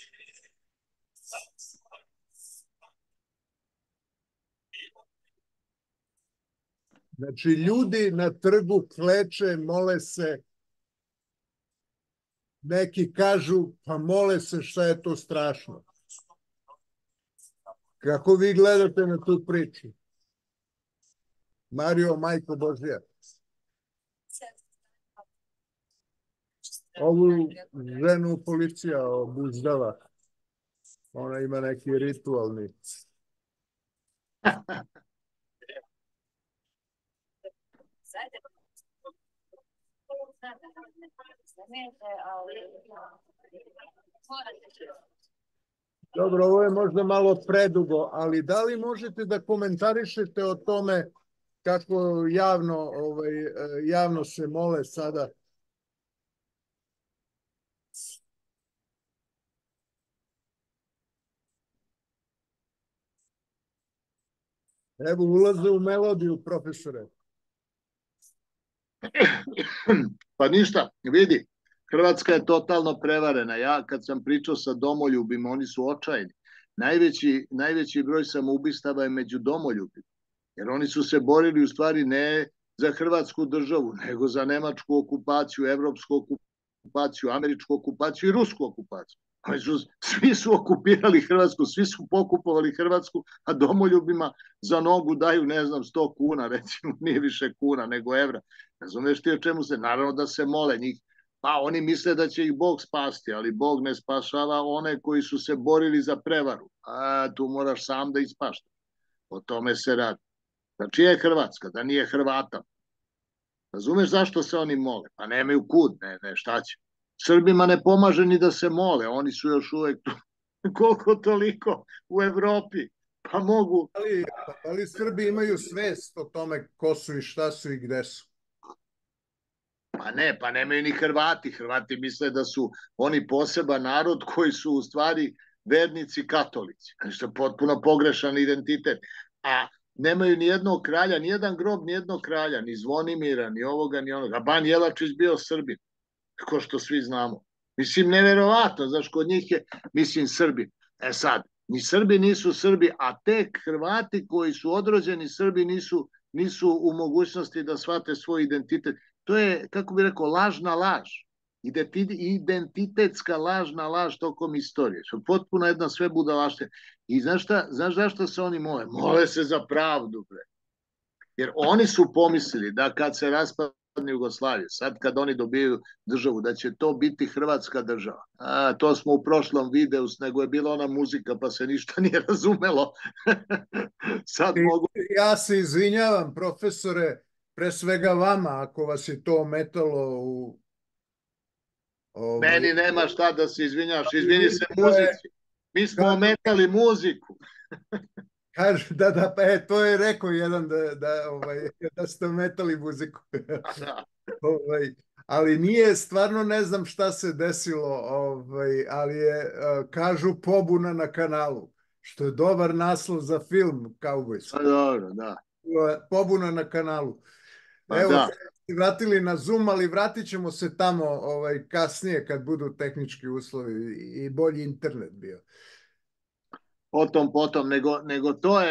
Znači, ljudi na trgu kleče, mole se, neki kažu, pa mole se šta je to strašno. Kako vi gledate na tu priču? Mario, majko Božija. Ovu ženu policija obuzdava. Ona ima neki ritualni. Dobro, ovo je možda malo predugo, ali da li možete da komentarišete o tome kako javno se mole sada? Evo, ulaze u melodiju, profesore. Pa ništa, vidi, Hrvatska je totalno prevarena. Ja kad sam pričao sa domoljubima, oni su očajni. Najveći broj samoubistava je među domoljubima. Jer oni su se borili u stvari ne za Hrvatsku državu, nego za nemačku okupaciju, evropsku okupaciju, američku okupaciju i rusku okupaciju. Svi su okupirali Hrvatsku, svi su pokupovali Hrvatsku, a domoljubima za nogu daju, ne znam, 100 kuna, recimo, nije više kuna nego evra. Razumeš ti o čemu se? Naravno da se mole njih. Pa oni misle da će ih Bog spasti, ali Bog ne spašava one koji su se borili za prevaru. A tu moraš sam da ispaštaš. O tome se radi. Da čija je Hrvatska? Da nije Hrvata. Razumeš zašto se oni mole? Pa nemaju kud, šta će. Srbima ne pomaže ni da se mole, oni su još uvek tu, koliko toliko u Evropi, pa mogu. Ali Srbi imaju svest o tome ko su i šta su i gde su. Pa nemaju ni Hrvati. Hrvati misle da su oni poseban narod koji su u stvari vernici katolici. Znači, to je potpuno pogrešan identitet. A nemaju ni jednog kralja, ni jedan grob, ni jednog kralja, ni Zvonimira, ni ovoga, ni onoga. Ban Jelačić bio Srbin, ko što svi znamo. Mislim, neverovatno, znaš, kod njih je, mislim, Srbi. Sad, ni Srbi nisu Srbi, a tek Hrvati koji su odrođeni Srbi nisu u mogućnosti da shvate svoj identitet. To je, kako bih rekao, lažna laž. Identitetska lažna laž tokom istorije. Potpuno jedna sve budalaština. I znaš zašto se oni mole? Mole se za pravdu, bre. Jer oni su pomislili da kad se raspadne Jugoslaviju, sad kad oni dobiju državu, da će to biti Hrvatska država. To smo u prošlom videu, nego je bila ona muzika, pa se ništa nije razumelo. Ja se izvinjavam, profesore, pre svega vama, ako vas je to ometalo u... Meni nema šta da se izvinjavaš, izvini se muzici. Mi smo ometali muziku. Kaže, to je rekao jedan da ste ometali muziku. ali nije, stvarno ne znam šta se desilo, ali je, kažu, pobuna na kanalu, što je dobar naslov za film kaubojski. Pa dobro, da. Pobuna na kanalu. Pa Evo, da. vratili na Zoom, ali vratit ćemo se tamo kasnije kad budu tehnički uslovi i bolji internet bio. Potom, nego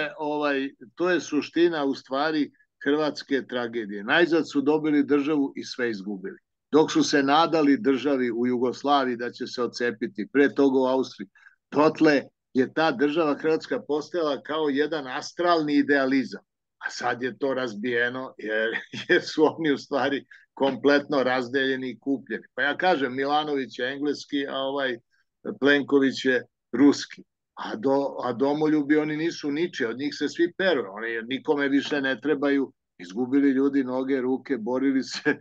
to je suština u stvari hrvatske tragedije. Najzad su dobili državu i sve izgubili. Dok su se nadali državi u Jugoslaviji da će se odcepiti, pre toga u Austriji, dotle je ta država Hrvatska postojala kao jedan astralni idealizam. A sad je to razbijeno jer su oni u stvari kompletno razdeljeni i kupljeni. Pa ja kažem, Milanović je engleski, a Plenković je ruski. A domoljubi oni nisu niče, od njih se svi peru, oni nikome više ne trebaju, izgubili ljudi noge, ruke, borili se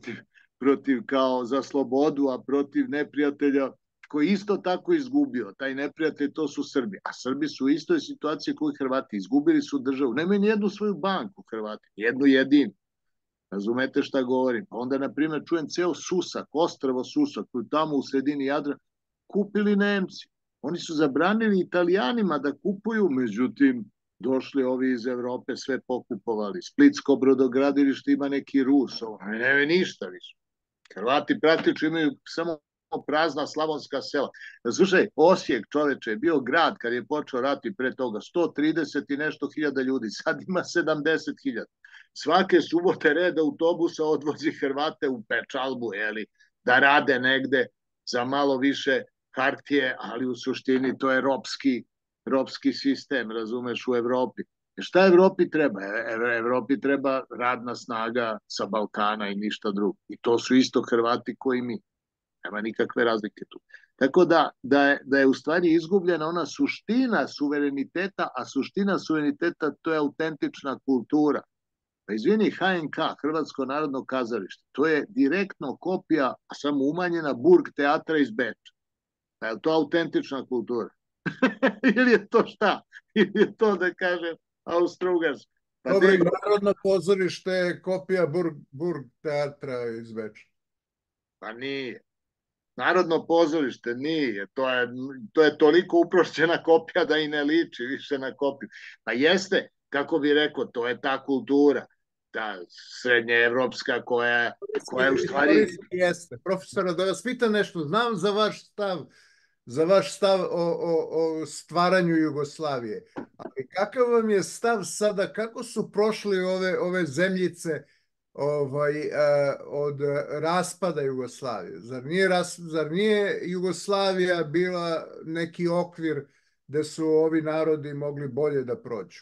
protiv kao za slobodu, a protiv neprijatelja koji isto tako izgubio. Taj neprijatelj, to su Srbi, a Srbi su u istoj situaciji koji Hrvati, izgubili su državu, nemaju nijednu svoju banku Hrvati, jednu jedinu. Razumete šta govorim? Pa onda, na primjer, čujem ceo Susak, ostrvo Susak, koji tamo u sredini Jadrana kupili Nemci. Oni su zabranili Italijanima da kupuju, međutim, došli ovi iz Evrope, sve pokupovali. Splitsko brodogradilište ima neki Rus, nema ništa više. Hrvati praktično imaju samo prazna slavonska sela. Slušaj, Osijek, čoveče, je bio grad kad je počeo rat i pre toga 130 i nešto hiljada ljudi, sad ima 70.000. Svake subote red autobusa odvozi Hrvate u Pečalbu, da rade negde za malo više hartije, ali u suštini to je ropski sistem, razumeš, u Evropi. Šta Evropi treba? Evropi treba radna snaga sa Balkana i ništa drugo. I to su isto Hrvati koji mi. Nema nikakve razlike tu. Tako da je u stvari izgubljena ona suština suvereniteta, a suština suvereniteta to je autentična kultura. Pa izvini, HNK, Hrvatsko narodno kazalište, to je direktno kopija, a samo umanjena Burg teatra iz Beča. Pa je to autentična kultura? Ili je to šta? Ili je to, da kažem, Austro-Ugarsko? Pa dobro, Narodno pozorište je kopija Burg teatra iz Beča. Pa nije. Narodno pozorište nije. To je toliko uprošćena kopija da i ne liči više na kopiju. Pa jeste, kako bi rekao, to je ta kultura, ta srednjeevropska koja je u stvari... Jeste. Profesora, da vas pitam nešto, znam za vaš stav o stvaranju Jugoslavije, ali kakav vam je stav sada, kako su prošli ove zemljice od raspada Jugoslavije? Zar nije Jugoslavija bila neki okvir gde su ovi narodi mogli bolje da prođu?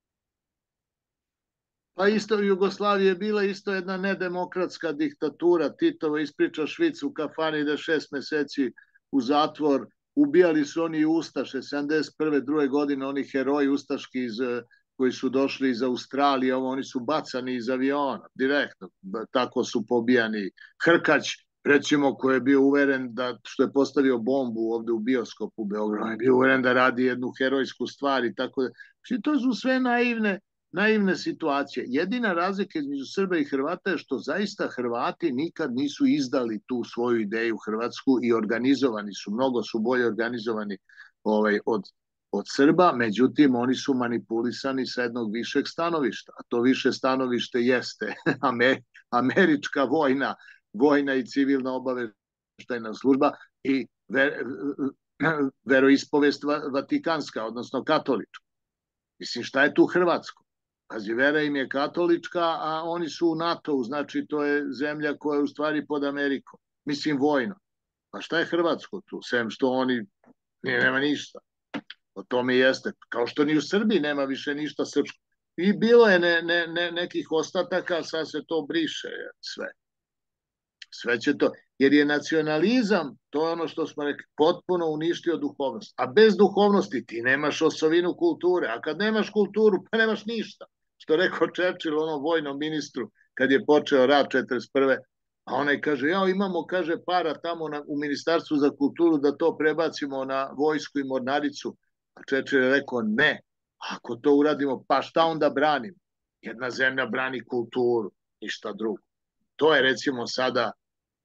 Pa isto Jugoslavija je bila isto jedna nedemokratska diktatura. Titova ispriča Švicu u kafani, ide 6 meseci u zatvor. Ubijali su oni i Ustaše, 71. druge godine, oni heroji ustaški koji su došli iz Australije, oni su bacani iz aviona, direktno, tako su pobijani. Hrkać, recimo, koji je bio uveren što je postavio bombu ovde u bioskopu u Beogradu, je bio uveren da radi jednu herojsku stvar i tako da. To su sve naivne situacije. Jedina razlika između Srba i Hrvata je što zaista Hrvati nikad nisu izdali tu svoju ideju Hrvatsku i organizovani su, mnogo su bolje organizovani od Srba, međutim oni su manipulisani sa jednog višeg stanovišta, a to više stanovište jeste američka vojna i civilna obaveštajna služba i veroispovest vatikanska, odnosno katolička. Mislim, šta je tu hrvatsko? Pazi, vera im je katolička, a oni su u NATO-u, znači to je zemlja koja je u stvari pod Amerikom. Mislim, vojno. Pa šta je hrvatsko tu? Sem što oni nema ništa. O tome jeste. Kao što ni u Srbiji nema više ništa srpsko. I bilo je nekih ostataka, sad se to briše sve. Sve će to. Jer je nacionalizam, to je ono što smo rekli, potpuno uništio duhovnost. A bez duhovnosti ti nemaš osovinu kulture. A kad nemaš kulturu, pa nemaš ništa. Što rekao Churchill onom vojnom ministru kad je počeo rat 1941. A onaj kaže, imamo, kaže, para tamo u Ministarstvu za kulturu da to prebacimo na vojsku i mornaricu. A Churchill je rekao, ne. Ako to uradimo, pa šta onda branimo? Jedna zemlja brani kulturu, ništa drugo. To je recimo sada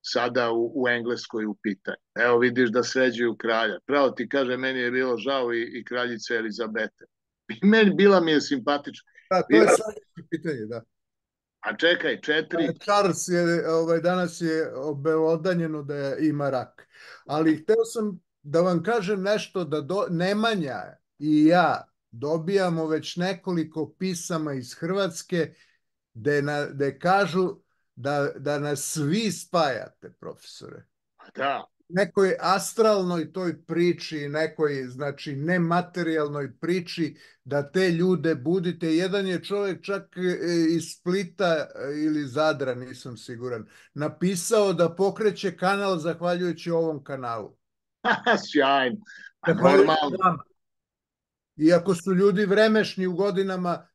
sada u Engleskoj u pitanju. Evo vidiš da sređuju kralja. Pravo ti kaže, meni je bilo žao i kraljice Elizabete. Bila mi je simpatična. To je sledeće pitanje, da. A čekaj, 4. Charles je, danas je obelodanjeno da ima rak. Ali hteo sam da vam kažem nešto, da Nemanja i ja dobijamo već nekoliko pisama iz Hrvatske gde kažu da nas svi spajate, profesore. Da. Nekoj astralnoj toj priči, nekoj, znači, nematerijalnoj priči, da te ljude budite. Jedan je čovjek čak iz Splita ili Zadra, nisam siguran, napisao da pokreće kanal zahvaljujući ovom kanalu. Sjajno. Normalno. Iako su ljudi vremešni u godinama,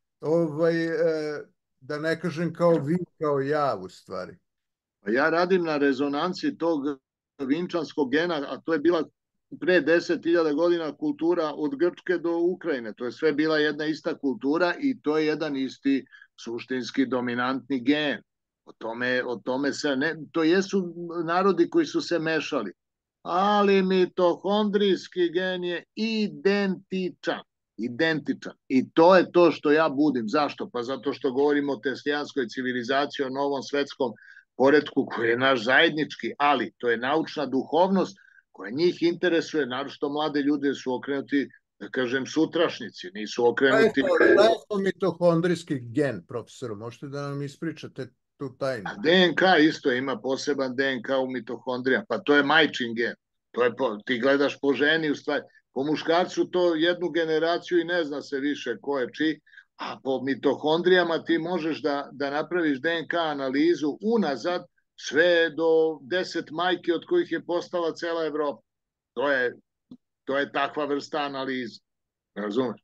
da ne kažem kao vi, kao ja u stvari. Ja radim na rezonanci tog vinčanskog gena, a to je bila pre 10.000 godina kultura od Grčke do Ukrajine. To je sve bila jedna ista kultura i to je jedan isti suštinski dominantni gen. O tome se ne... To jesu narodi koji su se mešali. Ali mitohondrijski gen je identičan. I to je to što ja budim. Zašto? Pa zato što govorimo o teslijanskoj civilizaciji, o novom svetskom poretku koji je naš zajednički, ali to je naučna duhovnost koja njih interesuje, naročito mlade ljude su okrenuti, da kažem, sutrašnjici, nisu okrenuti... Šta je to mitohondrijski gen, profesor? Možete da nam ispričate tu tajnu? A DNK isto ima poseban DNK u mitohondrijama, pa to je majčin gen. Ti gledaš po ženi, u stvari, po muškarcu to jednu generaciju i ne zna se više ko je čiji, a po mitohondrijama ti možeš da napraviš DNK analizu unazad sve do 10 majki od kojih je postala cela Evropa. To je takva vrsta analize. Razumeš?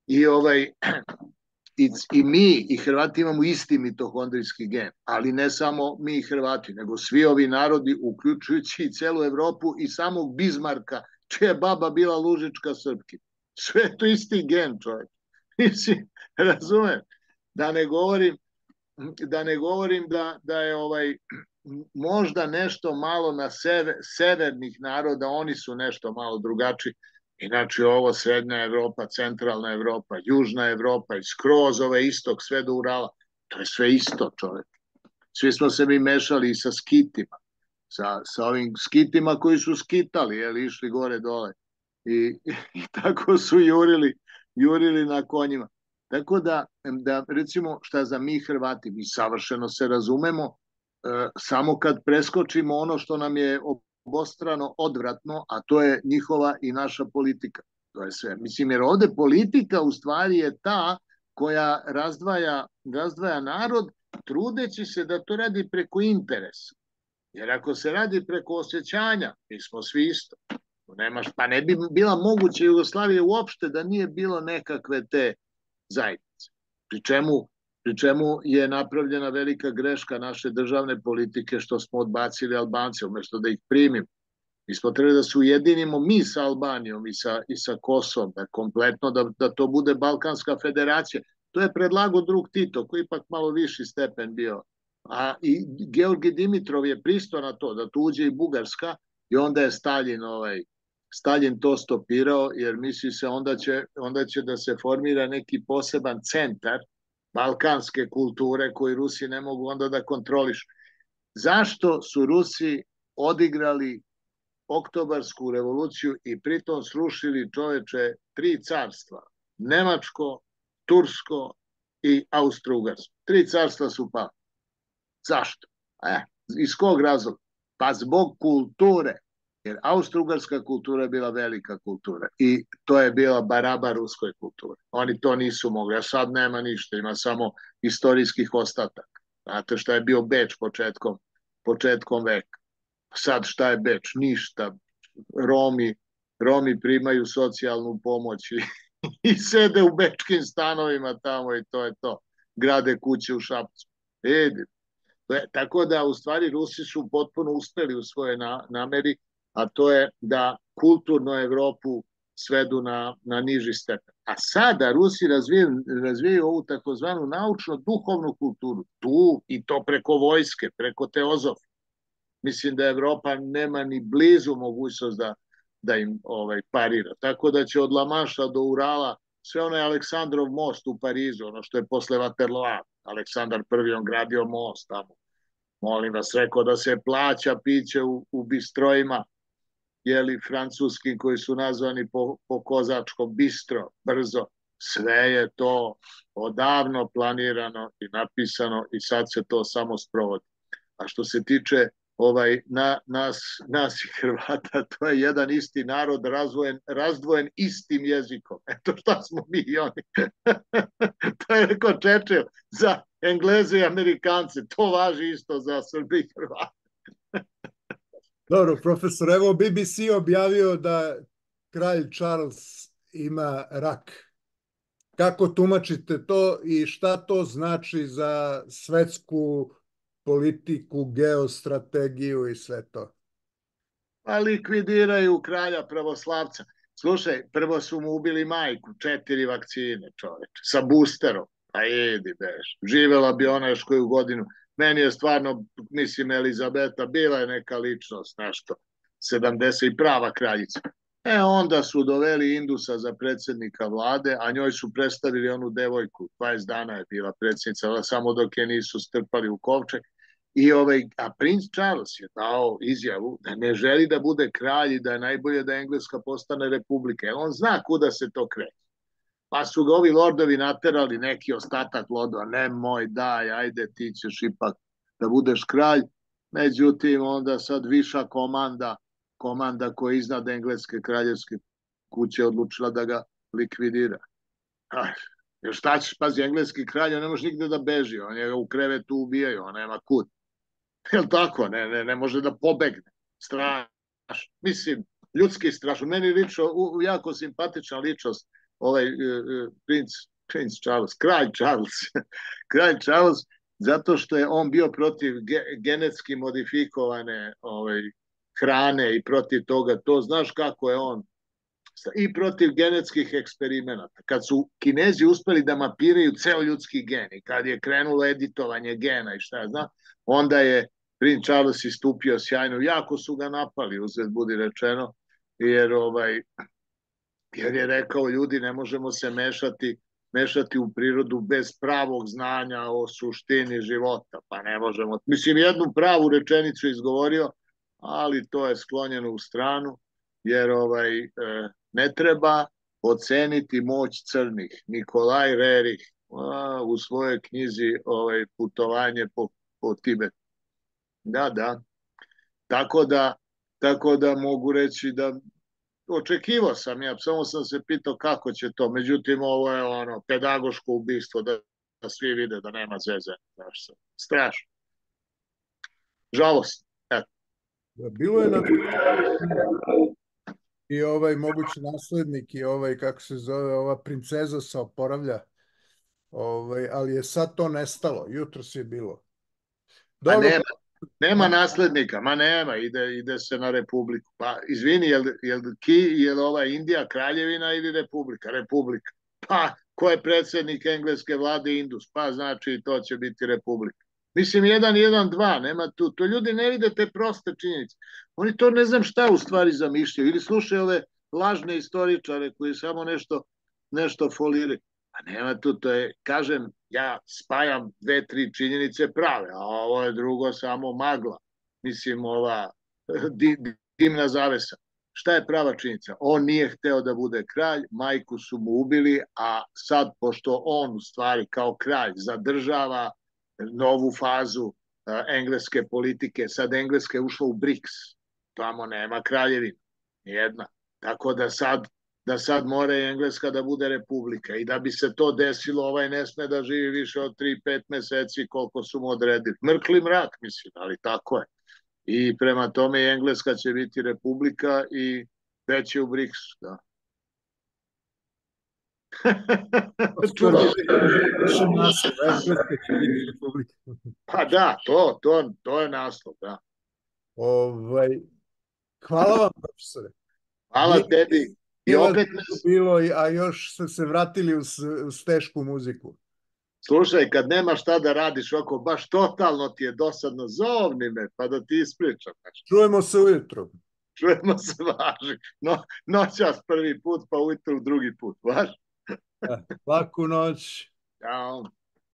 I mi i Hrvati imamo isti mitohondrijski gen, ali ne samo mi i Hrvati, nego svi ovi narodi, uključujući i celu Evropu i samog Bizmarka, čija je baba bila Lužička Srpkinja. Sve je to isti gen, čovjek. Mislim, razumem? Da ne govorim da je možda nešto malo na severnih naroda, oni su nešto malo drugačiji. Inače ovo srednja Evropa, centralna Evropa, južna Evropa i skroz istok sve do Urala, to je sve isto, čovjek. Svi smo se mi mešali i sa skitima, sa ovim skitima koji su skitali, išli gore dole i tako su jurili na konjima. Tako da recimo šta za mi Hrvati, mi savršeno se razumemo, samo kad preskočimo ono što nam je obostrano odvratno, a to je njihova i naša politika. To je sve. Mislim, jer ovde politika u stvari je ta koja razdvaja narod, trudeći se da to radi preko interesa. Jer ako se radi preko osjećanja, mi smo svi isto. Pa ne bi bila moguće Jugoslavije uopšte da nije bilo nekakve te zajednice. Pri čemu je napravljena velika greška naše državne politike što smo odbacili Albance, umesto da ih primimo. Mi smo trebali da se ujedinimo mi sa Albanijom i sa Kosovom, da kompletno da to bude Balkanska federacija. To je predlagao drug Tito, koji ipak malo viši stepen bio. A i Georgij Dimitrov je pristao na to, da tu uđe i Bugarska i onda je Stalin to stopirao, jer misli se onda će da se formira neki poseban centar balkanske kulture koji Rusi ne mogu onda da kontrolišu. Zašto su Rusi odigrali oktobarsku revoluciju i pritom srušili, čoveče, 3 carstva? Nemačko, Tursko i Austro-Ugarsko. 3 carstva su pali. Zašto? Iz kog razloga? Pa zbog kulture. Jer austro-ugarska kultura je bila velika kultura i to je bila baraba ruskoj kulturi. Oni to nisu mogli, a sad nema ništa, ima samo istorijskih ostataka. Znate šta je bio Beč početkom veka? Sad šta je Beč? Ništa. Romi primaju socijalnu pomoć i sede u bečkim stanovima tamo i to je to. Grade kuće u Šapcu. Tako da u stvari Rusi su potpuno uspeli u svojoj nameri, a to je da kulturnu Evropu svedu na niži stepen. A sada Rusi razvijaju ovu takozvanu naučno-duhovnu kulturu, tu i to preko vojske, preko teozofije. mislim da Evropa nema ni blizu mogućnost da im parira. Tako da će od La Manša do Urala sve onaj Aleksandrov most u Parizu, ono što je posle Waterloo, Aleksandar I on gradio most tamo. Molim vas, rekao da se plaća piće u bistrojima, jeli francuskim koji su nazvani po kozačkom bistro, brzo. Sve je to odavno planirano i napisano i sad se to samo sprovodi. A što se tiče nas i Hrvata, to je jedan isti narod razdvojen istim jezikom. Eto šta smo mi i oni. To je rekao Čečev za Engleze i Amerikance. To važi isto za Srbi i Hrvata. Dobro, profesor, evo BBC objavio da kralj Charles ima rak. Kako tumačite to i šta to znači za svetsku politiku, geostrategiju i sve to? Pa likvidiraju kralja pravoslavca. Slušaj, prvo su mu ubili majku, 4 vakcine, čoveče, sa boosterom. Pa idi beš, živela bi ona još koju godinu. Meni je stvarno, mislim, Elizabeta bila je neka ličnost, nešto, 70 i prava kraljica. Onda su doveli Indusa za predsjednika vlade, a njoj su predstavili onu devojku, 20 dana je bila predsjednica, samo dok je nisu strpali u kovčeg. A princ Charles je dao izjavu da ne želi da bude kralj i da je najbolje da Engleska postane republika. On zna kuda se to kreće. Pa su ga ovi lordovi naterali, neki ostatak lordova, nemoj daj, ajde ti ćeš ipak da budeš kralj. Međutim, onda sad viša komanda koja je iznad engleske kraljevske kuće odlučila da ga likvidira. Još šta ćeš, pazi, engleski kralj, on ne može nigde da beži, on je u krevetu ubijaju, on nema kud. Jel tako? Ne može da pobegne. Strašno. Mislim, ljudski strašno. Meni lično, jako simpatična ličnost, princ Charles, kralj Charles. Kralj Charles, zato što je on bio protiv genetski modifikovane hrane i protiv toga. To znaš kako je on i protiv genetskih eksperimenata. Kad su Kinezi uspeli da mapiraju ceo ljudski gen i kad je krenulo editovanje gena i šta ja znam, onda je princ Charles istupio sjajno. Jako su ga napali, uzet budi rečeno, jer je rekao, ljudi, ne možemo se mešati u prirodu bez pravog znanja o suštini života. Pa ne možemo. Mislim, jednu pravu rečenicu izgovorio, ali to je sklonjeno u stranu, jer ne treba oceniti moć crnih. Nikolaj Rerih u svojoj knjizi Putovanje po Tibetu. Da. Tako da mogu reći da očekivao sam ja, samo sam se pitao kako će to. Međutim, ovo je pedagoško ubistvo da svi vide da nema zezanja. Strašno. Žalost. Bilo je i mogući naslednik i kako se zove, ova princeza se oporavlja, ali je sad to nestalo, jutros je bilo. Dobro. Nema naslednika, nema, ide se na republiku. Pa izvini, je ova Indija kraljevina ili republika? Republika. Pa ko je predsjednik engleske vlade? Indus. Pa znači to će biti republika. Mislim, 1-1-2, nema tu. To ljudi ne vide te proste činjenice. Oni to ne znam šta u stvari zamišljaju. Ili slušaju ove lažne istoričare koji samo nešto foliraju. A nema tu, to je, kažem, ja spajam 2-3 činjenice prave, a ovo je drugo samo magla. Mislim, ova dimna zavesa. Šta je prava činjenica? On nije hteo da bude kralj, majku su mu ubili, a sad, pošto on u stvari kao kralj zadržava novu fazu engleske politike, sad Engleska je ušla u BRICS, tamo nema kraljevina, nijedna. Tako da sad mora Engleska da bude republika i da bi se to desilo, ne sme da živi više od 3-5 meseci koliko su mu odredili. Mrkli mrak, mislim, ali tako je. I prema tome Engleska će biti republika i već je u BRICS-u, da. Pa da, to je naslov, da. Hvala vam, profesore. Hvala tebi. I opet bilo, a još ste se vratili uz tešku muziku. Slušaj, kad nema šta da radiš oko, baš totalno ti je dosadno, zovni me, pa da ti ispričam. Čujemo se ujutro. Čujemo se, važi. Noćas prvi put, pa ujutro drugi put, važi. Laku noć. Ćao.